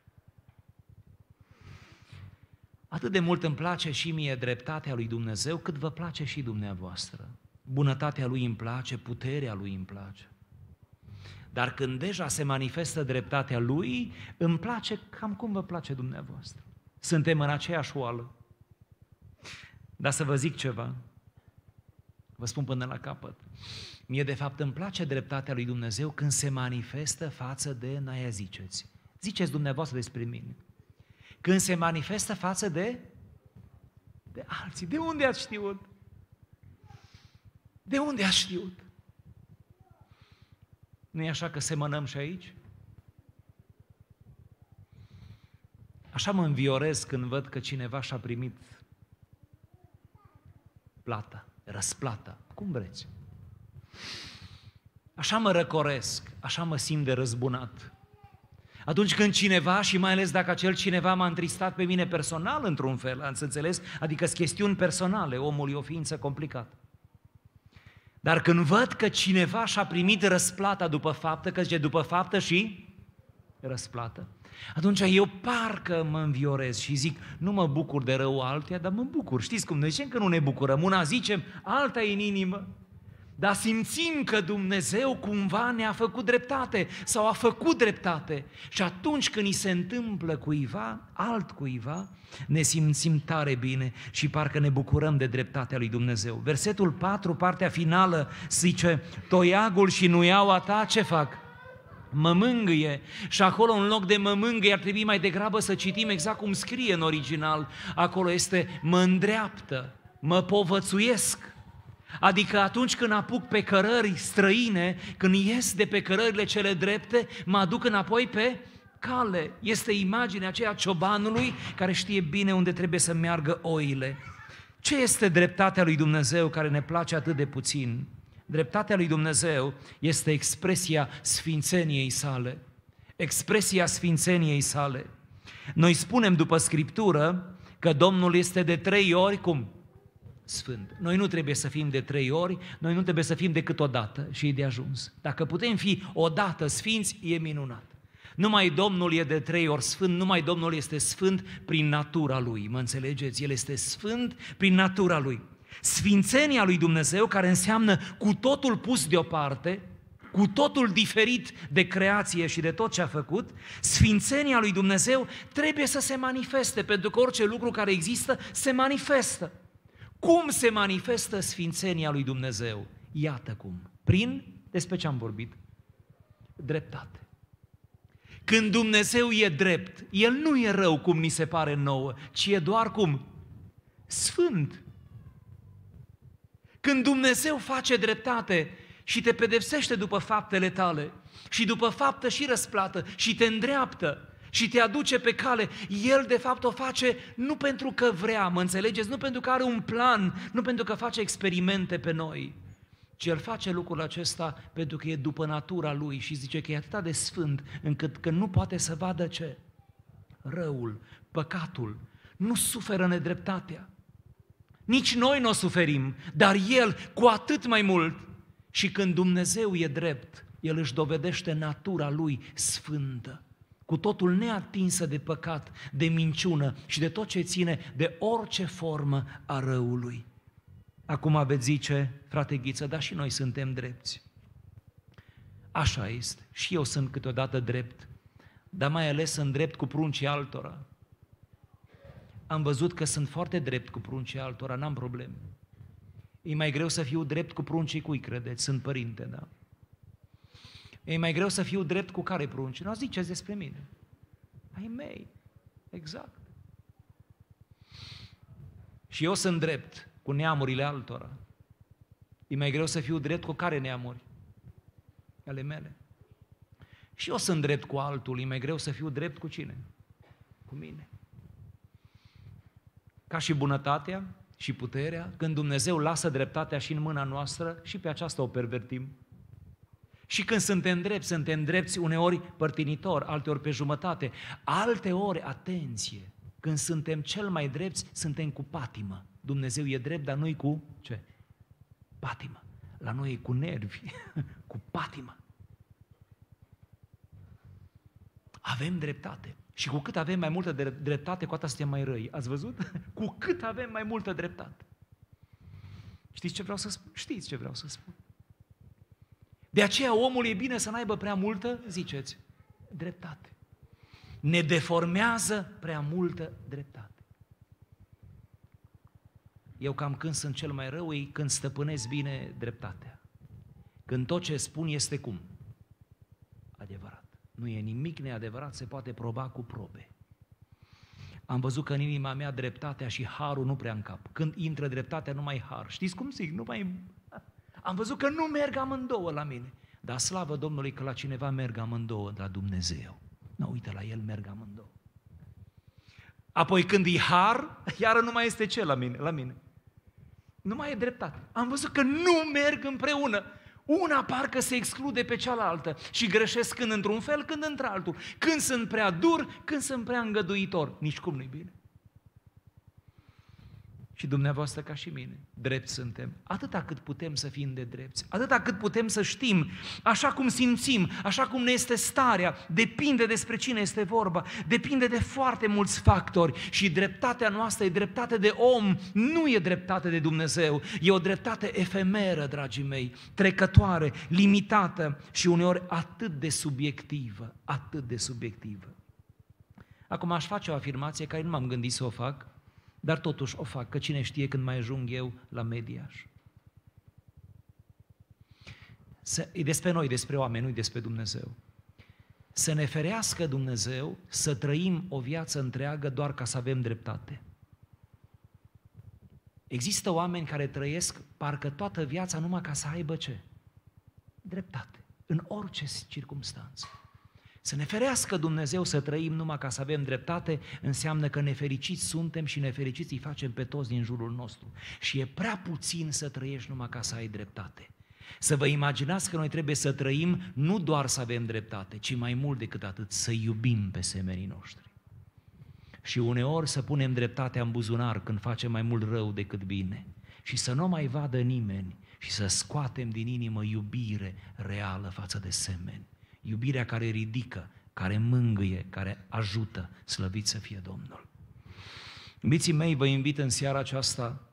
Atât de mult îmi place și mie dreptatea lui Dumnezeu, cât vă place și dumneavoastră. Bunătatea Lui îmi place, puterea Lui îmi place. Dar când deja se manifestă dreptatea Lui, îmi place cam cum vă place dumneavoastră. Suntem în aceeași oală. Dar să vă zic ceva, vă spun până la capăt. Mie de fapt îmi place dreptatea lui Dumnezeu când se manifestă față de, n-aia ziceți. Ziceți dumneavoastră despre mine. Când se manifestă față de alții. De unde ați știut? De unde ați știut? Nu e așa că semănăm și aici? Așa mă înviorez când văd că cineva și-a primit plata, răsplata, cum vreți. Așa mă răcoresc, așa mă simt de răzbunat. Atunci când cineva, și mai ales dacă acel cineva m-a întristat pe mine personal într-un fel, ați înțeles? Adică-s chestiuni personale, omul e o ființă complicată. Dar când văd că cineva și-a primit răsplata după faptă, că zice după faptă și răsplată, atunci eu parcă mă înviorez și zic, nu mă bucur de rău altuia, dar mă bucur. Știți cum? Noi zicem că nu ne bucurăm. Una zicem, alta e în inimă. Dar simțim că Dumnezeu cumva ne-a făcut dreptate sau a făcut dreptate. Și atunci când îi se întâmplă cuiva, altcuiva, ne simțim tare bine și parcă ne bucurăm de dreptatea lui Dumnezeu. Versetul 4, partea finală, zice, toiagul și nuiaua ta ce fac? Mă mângâie. Și acolo, în loc de mă mângâie, ar trebui mai degrabă să citim exact cum scrie în original. Acolo este mă îndreaptă, mă povățuiesc. Adică atunci când apuc pe cărări străine, când ies de pe cărările cele drepte, mă aduc înapoi pe cale. Este imaginea aceea ciobanului care știe bine unde trebuie să meargă oile. Ce este dreptatea lui Dumnezeu care ne place atât de puțin? Dreptatea lui Dumnezeu este expresia sfințeniei sale. Expresia sfințeniei sale. Noi spunem după Scriptură că Domnul este de 3 ori cum? Sfânt. Noi nu trebuie să fim de 3 ori, noi nu trebuie să fim decât o dată și e de ajuns. Dacă putem fi o dată sfinți, e minunat. Numai Domnul e de 3 ori sfânt, numai Domnul este sfânt prin natura Lui. Mă înțelegeți? El este sfânt prin natura Lui. Sfințenia lui Dumnezeu, care înseamnă cu totul pus deoparte, cu totul diferit de creație și de tot ce a făcut, sfințenia lui Dumnezeu trebuie să se manifeste, pentru că orice lucru care există se manifestă. Cum se manifestă sfințenia lui Dumnezeu? Iată cum. Despre ce am vorbit? Dreptate. Când Dumnezeu e drept, El nu e rău cum ni se pare nouă, ci e doar cum? Sfânt. Când Dumnezeu face dreptate și te pedepsește după faptele tale și după faptă și răsplată și te îndreaptă și te aduce pe cale, El de fapt o face nu pentru că vrea, mă înțelegeți? Nu pentru că are un plan, nu pentru că face experimente pe noi, ci El face lucrul acesta pentru că e după natura Lui și zice că e atât de sfânt încât că nu poate să vadă ce? Răul, păcatul, nu suferă nedreptatea. Nici noi nu o suferim, dar El cu atât mai mult. Și când Dumnezeu e drept, El își dovedește natura Lui sfântă, cu totul neatinsă de păcat, de minciună și de tot ce ține de orice formă a răului. Acum veți zice, frate Ghiță, dar și noi suntem drepți. Așa este, și eu sunt câteodată drept, dar mai ales sunt drept cu pruncii altora. Am văzut că sunt foarte drept cu pruncii altora, n-am probleme. E mai greu să fiu drept cu pruncii cui credeți? Sunt părinte, da? E mai greu să fiu drept cu care prunci? Nu ziceți despre mine. Ai mei, exact. Și eu sunt drept cu neamurile altora. E mai greu să fiu drept cu care neamuri? Ale mele. Și eu sunt drept cu altul, e mai greu să fiu drept cu cine? Cu mine. Ca și bunătatea și puterea, când Dumnezeu lasă dreptatea și în mâna noastră, și pe aceasta o pervertim. Și când suntem drepți uneori părtinitor, alteori pe jumătate, alteori, atenție, când suntem cel mai drepți, suntem cu patimă. Dumnezeu e drept, dar noi cu ce? Patimă. La noi e cu nervi, cu patimă. Avem dreptate. Și cu cât avem mai multă dreptate, cu atât suntem mai răi. Ați văzut? Cu cât avem mai multă dreptate. Știți ce vreau să spun? Știți ce vreau să spun. De aceea omul e bine să n-aibă prea multă, ziceți, dreptate. Ne deformează prea multă dreptate. Eu cam când sunt cel mai rău, e când stăpânesc bine dreptatea. Când tot ce spun este cum? Adevărat. Nu e nimic neadevărat, se poate proba cu probe. Am văzut că în inima mea dreptatea și harul nu prea încap. Când intră dreptatea, nu mai har. Știți cum zic? Am văzut că nu merg amândouă la mine. Dar slavă Domnului că la cineva merg amândouă, la Dumnezeu. Nu, uite, la El merg amândouă. Apoi când e har, iară nu mai este ce la mine. Nu mai e dreptate. Am văzut că nu merg împreună. Una parcă se exclude pe cealaltă și greșesc când într-un fel, când într-altul. Când sunt prea dur, când sunt prea îngăduitor. Nici cum nu-i bine. Și dumneavoastră ca și mine, drepți suntem. Atâta cât putem să fim de drepți, atâta cât putem să știm, așa cum simțim, așa cum ne este starea, depinde despre cine este vorba, depinde de foarte mulți factori și dreptatea noastră e dreptate de om, nu e dreptate de Dumnezeu, e o dreptate efemeră, dragii mei, trecătoare, limitată și uneori atât de subiectivă, atât de subiectivă. Acum aș face o afirmație care nu m-am gândit să o fac, dar totuși o fac, că cine știe când mai ajung eu la Mediaș. E despre noi, despre oameni, nu despre Dumnezeu. Să ne ferească Dumnezeu să trăim o viață întreagă doar ca să avem dreptate. Există oameni care trăiesc parcă toată viața numai ca să aibă ce? Dreptate, în orice circumstanță. Să ne ferească Dumnezeu să trăim numai ca să avem dreptate, înseamnă că nefericiți suntem și nefericiți îi facem pe toți din jurul nostru. Și e prea puțin să trăiești numai ca să ai dreptate. Să vă imaginați că noi trebuie să trăim nu doar să avem dreptate, ci mai mult decât atât, să iubim pe semenii noștri. Și uneori să punem dreptatea în buzunar când facem mai mult rău decât bine. Și să nu mai vadă nimeni și să scoatem din inimă iubire reală față de semeni. Iubirea care ridică, care mângâie, care ajută, slăvit să fie Domnul. Iubiții mei, vă invit în seara aceasta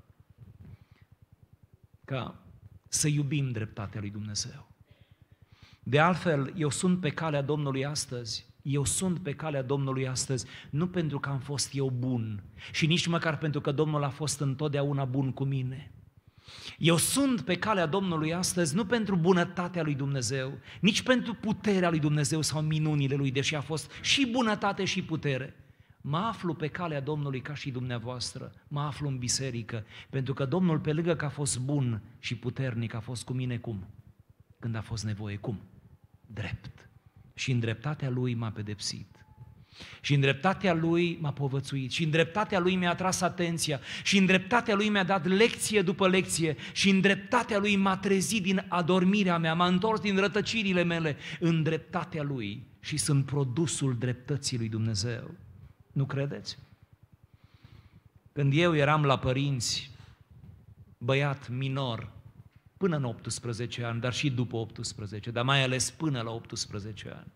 ca să iubim dreptatea lui Dumnezeu. De altfel, eu sunt pe calea Domnului astăzi, Eu sunt pe calea Domnului astăzi, nu pentru că am fost eu bun și nici măcar pentru că Domnul a fost întotdeauna bun cu mine. Eu sunt pe calea Domnului astăzi nu pentru bunătatea lui Dumnezeu, nici pentru puterea lui Dumnezeu sau minunile lui, deși a fost și bunătate și putere. Mă aflu pe calea Domnului ca și dumneavoastră, mă aflu în biserică, pentru că Domnul, pe lângă că a fost bun și puternic, a fost cu mine cum? Când a fost nevoie, cum? Drept. Și în dreptatea Lui m-a pedepsit. Și în dreptatea Lui m-a povățuit. Și în dreptatea Lui mi-a atras atenția. Și în dreptatea Lui mi-a dat lecție după lecție. Și în dreptatea Lui m-a trezit din adormirea mea, m-a întors din rătăcirile mele. În dreptatea Lui. Și sunt produsul dreptății lui Dumnezeu. Nu credeți? Când eu eram la părinți, băiat minor, până în 18 ani, dar și după 18, dar mai ales până la 18 ani,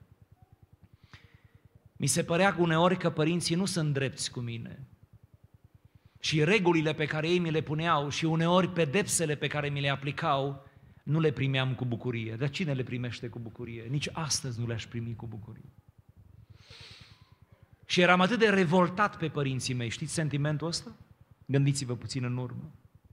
mi se părea uneori că părinții nu sunt drepți cu mine. Și regulile pe care ei mi le puneau și uneori pedepsele pe care mi le aplicau, nu le primeam cu bucurie. Dar cine le primește cu bucurie? Nici astăzi nu le-aș primi cu bucurie. Și eram atât de revoltat pe părinții mei. Știți sentimentul ăsta? Gândiți-vă puțin în urmă.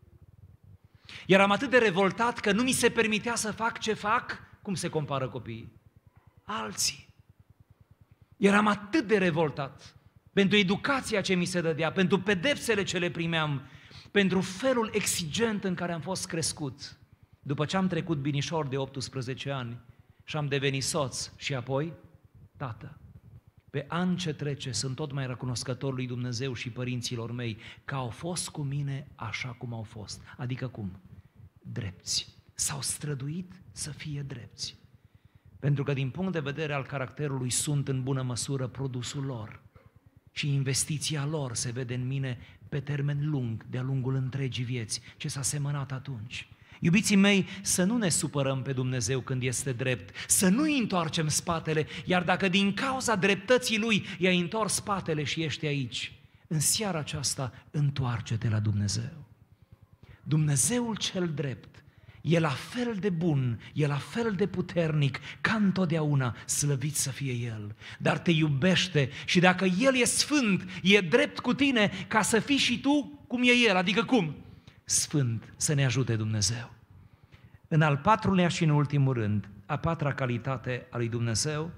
Eram atât de revoltat că nu mi se permitea să fac ce fac, cum se compară copiii? Alții. Eram atât de revoltat pentru educația ce mi se dădea, pentru pedepsele ce le primeam, pentru felul exigent în care am fost crescut. După ce am trecut binișor de 18 ani și am devenit soț și apoi tată. Pe an ce trece sunt tot mai recunoscător lui Dumnezeu și părinților mei că au fost cu mine așa cum au fost. Adică cum? Drepți. S-au străduit să fie drepți. Pentru că din punct de vedere al caracterului sunt în bună măsură produsul lor. Și investiția lor se vede în mine pe termen lung, de-a lungul întregii vieți, ce s-a semănat atunci. Iubiții mei, să nu ne supărăm pe Dumnezeu când este drept, să nu-i întoarcem spatele, iar dacă din cauza dreptății Lui i-ai întors spatele și ești aici, în seara aceasta întoarce-te la Dumnezeu. Dumnezeul cel drept e la fel de bun, e la fel de puternic ca întotdeauna, slăvit să fie El. Dar te iubește și dacă El e sfânt, e drept cu tine ca să fii și tu cum e El, adică cum? Sfânt, să ne ajute Dumnezeu. În al patrulea și în ultimul rând, a patra calitate a lui Dumnezeu,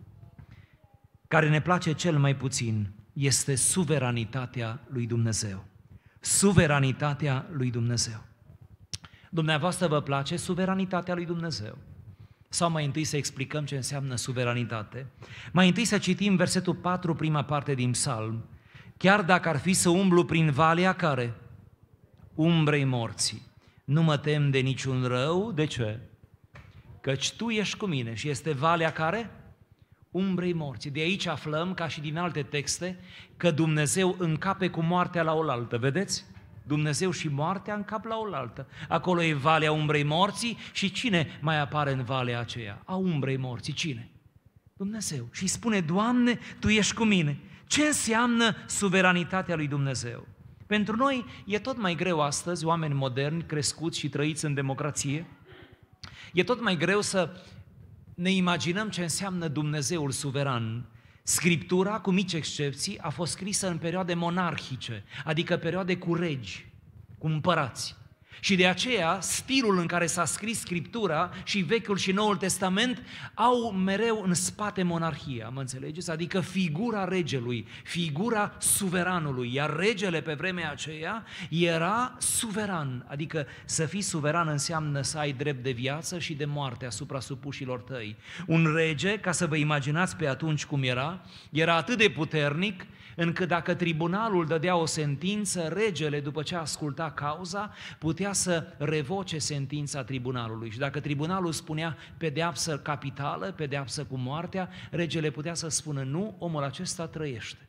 care ne place cel mai puțin, este suveranitatea lui Dumnezeu. Suveranitatea lui Dumnezeu. Dumneavoastră vă place suveranitatea lui Dumnezeu? Sau mai întâi să explicăm ce înseamnă suveranitate? Mai întâi să citim versetul 4, prima parte din Psalm. Chiar dacă ar fi să umblu prin valea care? Umbrei morții. Nu mă tem de niciun rău. De ce? Căci Tu ești cu mine. Și este valea care? Umbrei morții. De aici aflăm, ca și din alte texte, că Dumnezeu încape cu moartea la oaltă. Vedeți? Dumnezeu și moartea încap la oaltă. Acolo e valea umbrei morții și cine mai apare în valea aceea? A umbrei morții. Cine? Dumnezeu. Și spune, Doamne, Tu ești cu mine. Ce înseamnă suveranitatea lui Dumnezeu? Pentru noi e tot mai greu astăzi, oameni moderni, crescuți și trăiți în democrație, e tot mai greu să ne imaginăm ce înseamnă Dumnezeul suveran. Scriptura, cu mici excepții, a fost scrisă în perioade monarhice, adică perioade cu regi, cu împărați. Și de aceea, stilul în care s-a scris Scriptura și Vechiul și Noul Testament au mereu în spate monarhia, mă înțelegeți? Adică figura regelui, figura suveranului, iar regele pe vremea aceea era suveran, adică să fii suveran înseamnă să ai drept de viață și de moarte asupra supușilor tăi. Un rege, ca să vă imaginați pe atunci cum era atât de puternic, încât dacă tribunalul dădea o sentință, regele, după ce asculta cauza, putea să revoce sentința tribunalului. Și dacă tribunalul spunea pedeapsă capitală, pedeapsă cu moartea, regele putea să spună nu, omul acesta trăiește.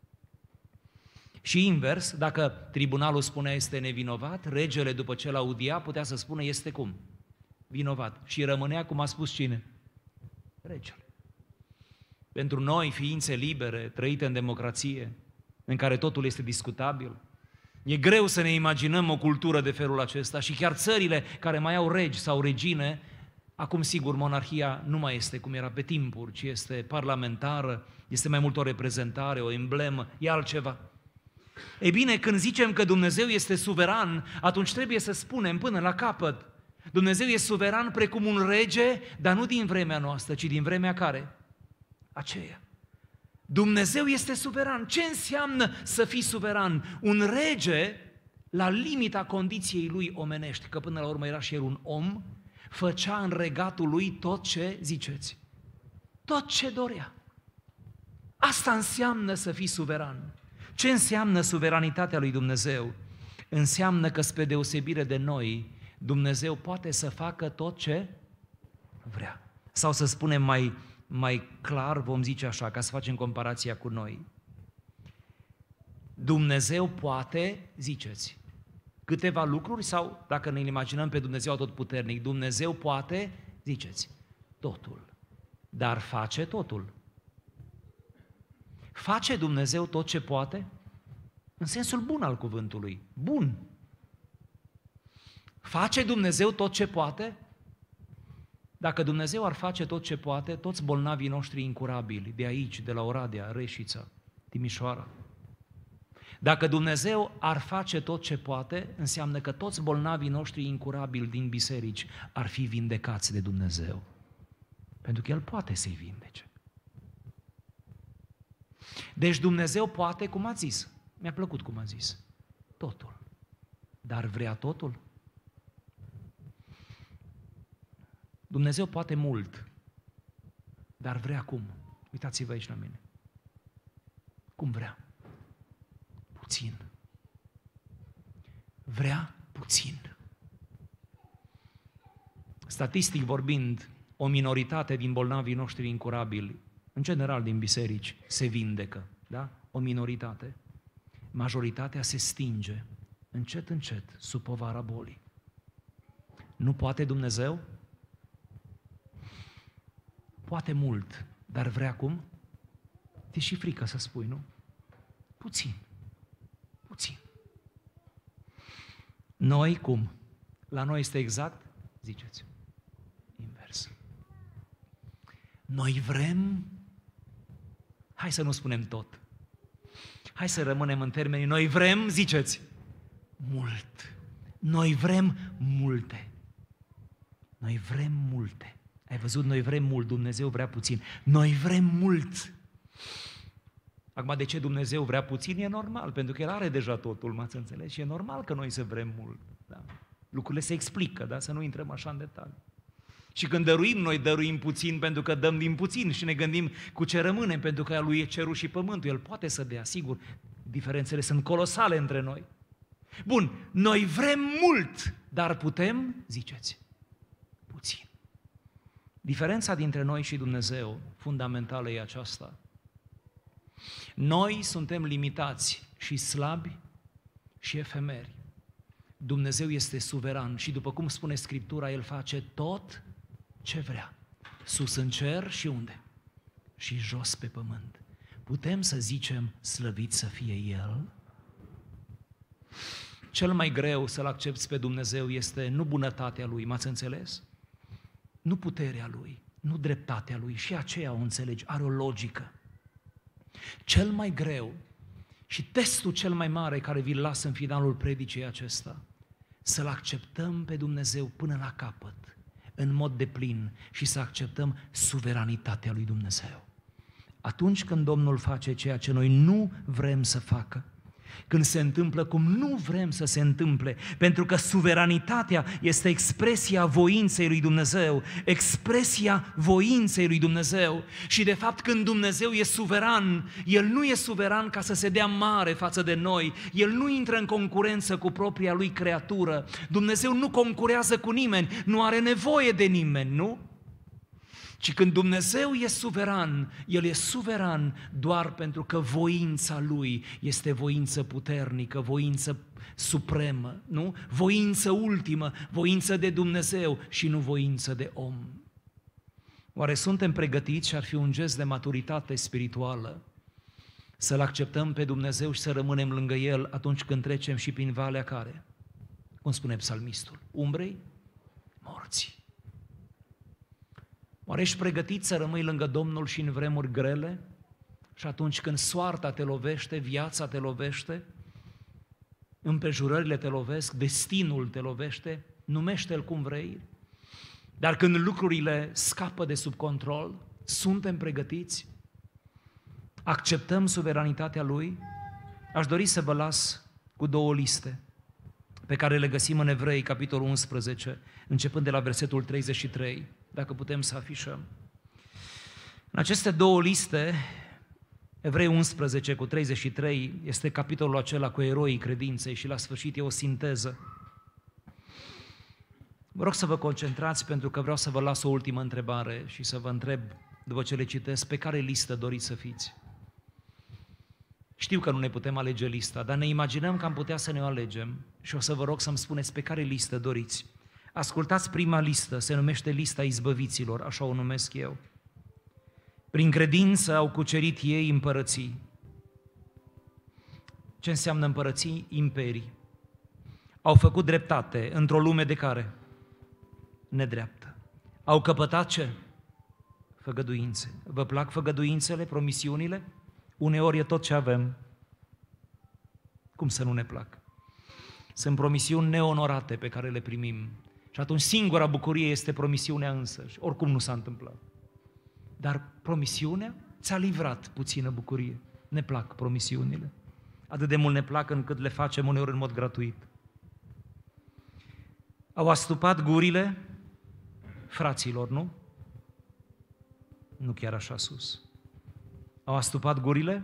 Și invers, dacă tribunalul spunea este nevinovat, regele, după ce l-audia, putea să spună este cum? Vinovat. Și rămânea, cum a spus cine? Regele. Pentru noi, ființe libere, trăite în democrație, în care totul este discutabil, e greu să ne imaginăm o cultură de felul acesta și chiar țările care mai au regi sau regine Acum, sigur, monarhia nu mai este cum era pe timpuri, ci este parlamentară, este mai mult o reprezentare, o emblemă, e altceva. Ei bine, când zicem că Dumnezeu este suveran, atunci trebuie să spunem până la capăt, Dumnezeu e suveran precum un rege, dar nu din vremea noastră, ci din vremea care? Aceea. Dumnezeu este suveran. Ce înseamnă să fii suveran? Un rege, la limita condiției lui omenești, că până la urmă era și el un om, făcea în regatul lui tot ce, ziceți, tot ce dorea. Asta înseamnă să fii suveran. Ce înseamnă suveranitatea lui Dumnezeu? Înseamnă că, spre deosebire de noi, Dumnezeu poate să facă tot ce vrea. Sau să spunem mai clar, vom zice așa, ca să facem comparația cu noi. Dumnezeu poate, ziceți, câteva lucruri sau, dacă ne imaginăm pe Dumnezeu atotputernic, Dumnezeu poate, ziceți, totul, dar face totul. Face Dumnezeu tot ce poate? În sensul bun al cuvântului. Bun. Face Dumnezeu tot ce poate? Dacă Dumnezeu ar face tot ce poate, toți bolnavii noștri incurabili, de aici, de la Oradea, Reșița, Timișoara, dacă Dumnezeu ar face tot ce poate, înseamnă că toți bolnavii noștri incurabili din biserici ar fi vindecați de Dumnezeu. Pentru că El poate să-i vindece. Deci Dumnezeu poate, cum a zis, mi-a plăcut cum a zis, totul. Dar vrea totul? Dumnezeu poate mult, dar vrea cum? Uitați-vă aici la mine. Cum vrea? Puțin. Vrea puțin. Statistic vorbind, o minoritate din bolnavii noștri incurabili, în general din biserici, se vindecă, da? O minoritate. Majoritatea se stinge, încet, încet, sub povara bolii. Nu poate Dumnezeu? Poate mult, dar vrea cum? Te și frică să spui, nu? Puțin. Puțin. Noi cum? La noi este exact? Ziceți. Invers. Noi vrem, hai să nu spunem tot. Hai să rămânem în termenii, noi vrem, ziceți, mult. Noi vrem multe. Noi vrem multe. Ai văzut, noi vrem mult, Dumnezeu vrea puțin. Noi vrem mult. Acum, de ce Dumnezeu vrea puțin? E normal, pentru că El are deja totul, m-ați înțeles? Și e normal că noi să vrem mult. Da? Lucrurile se explică, da? Să nu intrăm așa în detalii. Și când dăruim, noi dăruim puțin pentru că dăm din puțin și ne gândim cu ce rămânem, pentru că a Lui e cerul și pământul. El poate să dea, sigur, diferențele sunt colosale între noi. Bun, noi vrem mult, dar putem, ziceți, puțin. Diferența dintre noi și Dumnezeu, fundamentală, e aceasta. Noi suntem limitați și slabi și efemeri. Dumnezeu este suveran și, după cum spune Scriptura, El face tot ce vrea. Sus în cer și unde? Și jos pe pământ. Putem să zicem, slăvit să fie El? Cel mai greu să-L accepți pe Dumnezeu este nu bunătatea Lui, m-ați înțeles? Nu puterea Lui, nu dreptatea Lui, și aceea o înțelegi, are o logică. Cel mai greu și testul cel mai mare care vi-l las în finalul predicii acesta, să-L acceptăm pe Dumnezeu până la capăt, în mod deplin, și să acceptăm suveranitatea lui Dumnezeu. Atunci când Domnul face ceea ce noi nu vrem să facă, când se întâmplă cum nu vrem să se întâmple, pentru că suveranitatea este expresia voinței lui Dumnezeu, expresia voinței lui Dumnezeu. Și de fapt, când Dumnezeu e suveran, El nu e suveran ca să se dea mare față de noi, El nu intră în concurență cu propria Lui creatură, Dumnezeu nu concurează cu nimeni, nu are nevoie de nimeni, nu? Ci când Dumnezeu e suveran, El e suveran doar pentru că voința Lui este voință puternică, voință supremă, nu? Voință ultimă, voință de Dumnezeu și nu voință de om. Oare suntem pregătiți, și ar fi un gest de maturitate spirituală, să-L acceptăm pe Dumnezeu și să rămânem lângă El atunci când trecem și prin valea care? Cum spune psalmistul? Umbrei morții. Oare ești pregătit să rămâi lângă Domnul și în vremuri grele? Și atunci când soarta te lovește, viața te lovește, împrejurările te lovesc, destinul te lovește, numește-l cum vrei, dar când lucrurile scapă de sub control, suntem pregătiți? Acceptăm suveranitatea Lui? Aș dori să vă las cu 2 liste pe care le găsim în Evrei, capitolul 11, începând de la versetul 33, dacă putem să afișăm. În aceste 2 liste, Evrei 11 cu 33, este capitolul acela cu eroii credinței și la sfârșit e o sinteză. Vă rog să vă concentrați pentru că vreau să vă las o ultimă întrebare și să vă întreb, după ce le citesc, pe care listă doriți să fiți. Știu că nu ne putem alege lista, dar ne imaginăm că am putea să ne o alegem și o să vă rog să-mi spuneți pe care listă doriți. Ascultați prima listă, se numește lista izbăviților, așa o numesc eu. Prin credință au cucerit ei împărății. Ce înseamnă împărății? Imperii. Au făcut dreptate într-o lume de care? Nedreaptă. Au căpătat ce? Făgăduințe. Vă plac făgăduințele, promisiunile? Uneori e tot ce avem. Cum să nu ne plac? Sunt promisiuni neonorate pe care le primim. Și atunci singura bucurie este promisiunea însăși. Oricum nu s-a întâmplat. Dar promisiunea ți-a livrat puțină bucurie. Ne plac promisiunile. Atât de mult ne plac încât le facem uneori în mod gratuit. Au astupat gurile fraților, nu? Nu chiar așa sus. Au astupat gurile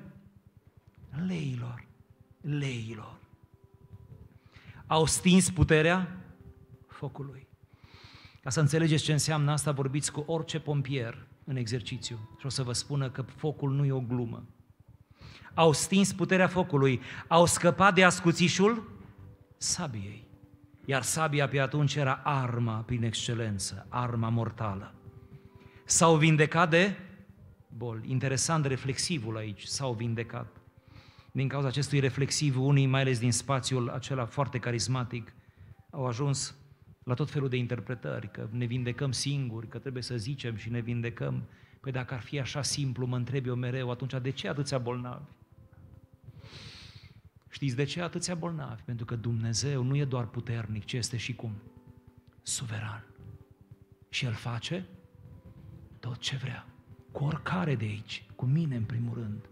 leilor. Au stins puterea focului. Ca să înțelegeți ce înseamnă asta, vorbiți cu orice pompier în exercițiu și o să vă spună că focul nu e o glumă. Au stins puterea focului, au scăpat de ascuțișul sabiei. Iar sabia pe atunci era arma prin excelență, arma mortală. S-au vindecat de boli. Interesant reflexivul aici, s-au vindecat. Din cauza acestui reflexiv, unii, mai ales din spațiul acela foarte carismatic, au ajuns la tot felul de interpretări, că ne vindecăm singuri, că trebuie să zicem și ne vindecăm. Păi dacă ar fi așa simplu, mă întreb eu mereu, atunci de ce atâția bolnavi? Știți de ce atâția bolnavi? Pentru că Dumnezeu nu e doar puternic, ci este și cum? Suveran. Și El face tot ce vrea. Cu oricare de aici, cu mine în primul rând.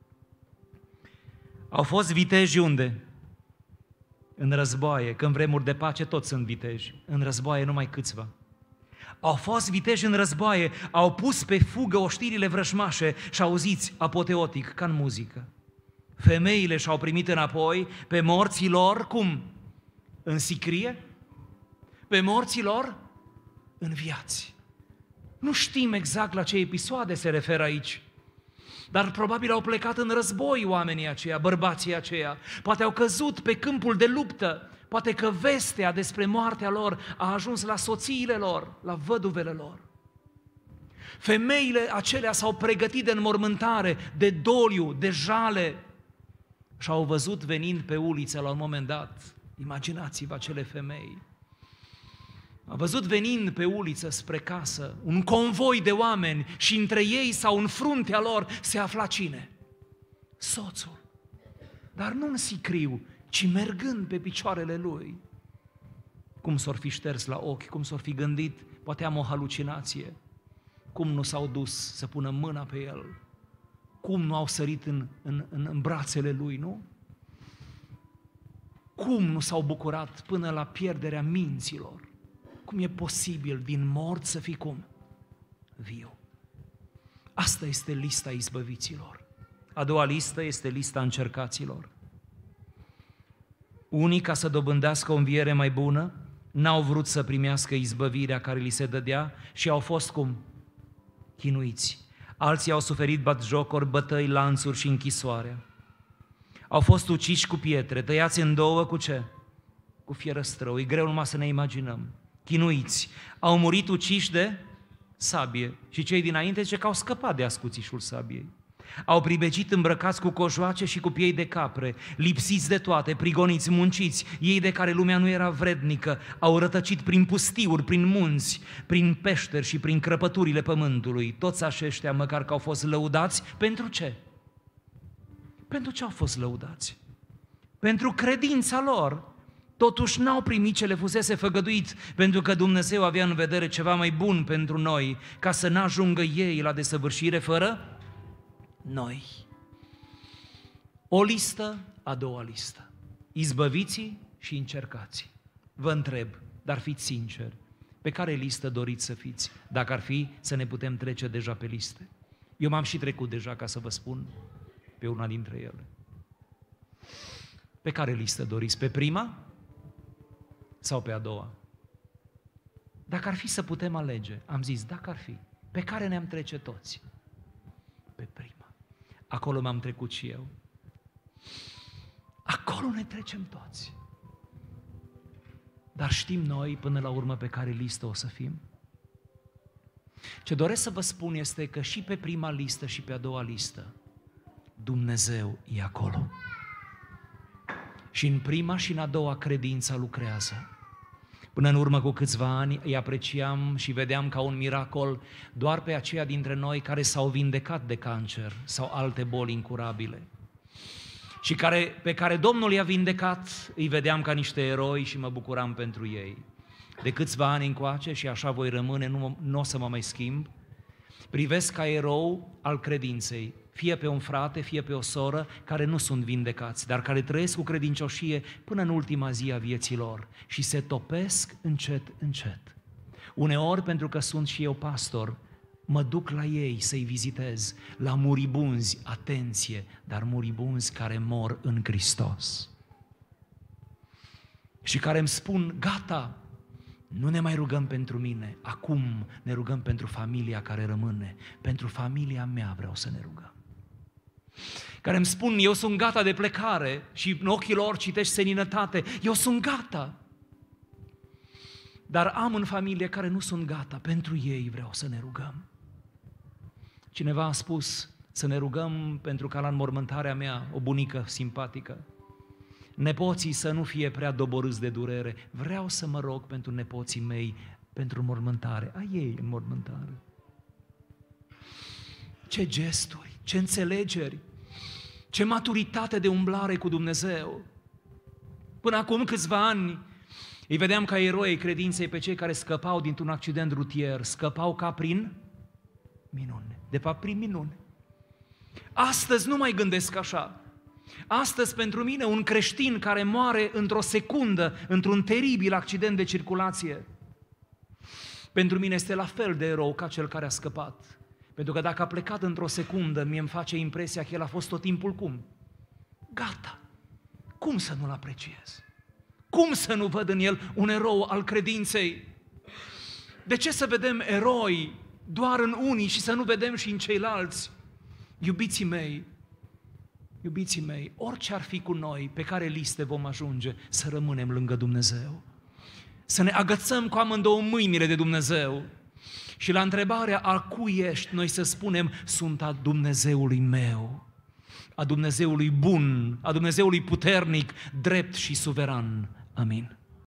Au fost viteji unde? În războaie, că în vremuri de pace toți sunt viteji, în războaie numai câțiva. Au fost viteji în războaie, au pus pe fugă oștirile vrăjmașe și auziți, apoteotic, ca în muzică. Femeile și-au primit înapoi pe morții lor, cum? În sicrie? Pe morții lor? În viață. Nu știm exact la ce episoade se referă aici, dar probabil au plecat în război oamenii aceia, bărbații aceia. Poate au căzut pe câmpul de luptă, poate că vestea despre moartea lor a ajuns la soțiile lor, la văduvele lor. Femeile acelea s-au pregătit de înmormântare, de doliu, de jale și au văzut venind pe uliță la un moment dat, imaginați-vă acele femei, a văzut venind pe uliță spre casă un convoi de oameni și între ei sau în fruntea lor se afla cine? Soțul. Dar nu în sicriu, ci mergând pe picioarele lui. Cum s-or fi șters la ochi, cum s-or fi gândit, poate am o halucinație. Cum nu s-au dus să pună mâna pe el? Cum nu au sărit în brațele lui, nu? Cum nu s-au bucurat până la pierderea minților? Cum e posibil din mort să fii cum? Viu. Asta este lista izbăviților. A doua listă este lista încercaților. Unii, ca să dobândească o înviere mai bună, n-au vrut să primească izbăvirea care li se dădea și au fost cum? Chinuiți. Alții au suferit batjocori, bătăi, lanțuri și închisoarea. Au fost uciși cu pietre, tăiați în două cu ce? Cu fierăstrău. E greu numai să ne imaginăm. Chinuiți. Au murit uciși de sabie. Și cei dinainte zice că au scăpat de ascuțișul sabiei. Au pribegit îmbrăcați cu cojoace și cu piei de capre, lipsiți de toate, prigoniți, munciți, ei de care lumea nu era vrednică, au rătăcit prin pustiuri, prin munți, prin peșteri și prin crăpăturile pământului. Toți aceștia, măcar că au fost lăudați, pentru ce? Pentru ce au fost lăudați? Pentru credința lor. Totuși n-au primit ce le fusese făgăduit, pentru că Dumnezeu avea în vedere ceva mai bun pentru noi, ca să n-ajungă ei la desăvârșire fără noi. O listă, a doua listă. Izbăviții și încercații. Vă întreb, dar fiți sinceri, pe care listă doriți să fiți? Dacă ar fi să ne putem trece deja pe liste. Eu m-am și trecut deja, ca să vă spun, pe una dintre ele. Pe care listă doriți? Pe prima sau pe a doua? Dacă ar fi să putem alege, am zis, dacă ar fi, pe care ne-am trece toți? Pe prima. Acolo m-am trecut și eu. Acolo ne trecem toți. Dar știm noi până la urmă pe care listă o să fim? Ce doresc să vă spun este că și pe prima listă și pe a doua listă Dumnezeu e acolo. Și în prima și în a doua credința lucrează. Până în urmă cu câțiva ani îi apreciam și vedeam ca un miracol doar pe aceia dintre noi care s-au vindecat de cancer sau alte boli incurabile. Și pe care Domnul i-a vindecat, îi vedeam ca niște eroi și mă bucuram pentru ei. De câțiva ani încoace, și așa voi rămâne, nu o să mă mai schimb, privesc ca erou al credinței, fie pe un frate, fie pe o soră, care nu sunt vindecați, dar care trăiesc cu credincioșie până în ultima zi a vieții lor și se topesc încet, încet. Uneori, pentru că sunt și eu pastor, mă duc la ei să-i vizitez, la muribunzi, atenție, dar muribunzi care mor în Hristos. Și care îmi spun, gata, nu ne mai rugăm pentru mine, acum ne rugăm pentru familia care rămâne, pentru familia mea vreau să ne rugăm. Care îmi spun, eu sunt gata de plecare și în ochii lor citești seninătate, eu sunt gata. Dar am în familie care nu sunt gata, pentru ei vreau să ne rugăm. Cineva a spus să ne rugăm pentru ca la înmormântarea mea, o bunică simpatică, nepoții să nu fie prea doborâți de durere. Vreau să mă rog pentru nepoții mei, pentru înmormântare, a ei înmormântare. Ce gesturi, ce înțelegeri, ce maturitate de umblare cu Dumnezeu. Până acum câțiva ani îi vedeam ca eroi credinței pe cei care scăpau dintr-un accident rutier, scăpau ca prin minune, de fapt prin minune. Astăzi nu mai gândesc așa. Astăzi pentru mine un creștin care moare într-o secundă, într-un teribil accident de circulație, pentru mine este la fel de erou ca cel care a scăpat. Pentru că dacă a plecat într-o secundă, mie îmi face impresia că el a fost tot timpul cum? Gata. Cum să nu-l apreciez? Cum să nu văd în el un erou al credinței? De ce să vedem eroi doar în unii și să nu vedem și în ceilalți? Iubiții mei, orice ar fi cu noi, pe care liste vom ajunge, să rămânem lângă Dumnezeu. Să ne agățăm cu amândouă mâinile de Dumnezeu. Și la întrebarea a cui ești, noi să spunem, sunt a Dumnezeului meu, a Dumnezeului bun, a Dumnezeului puternic, drept și suveran. Amin.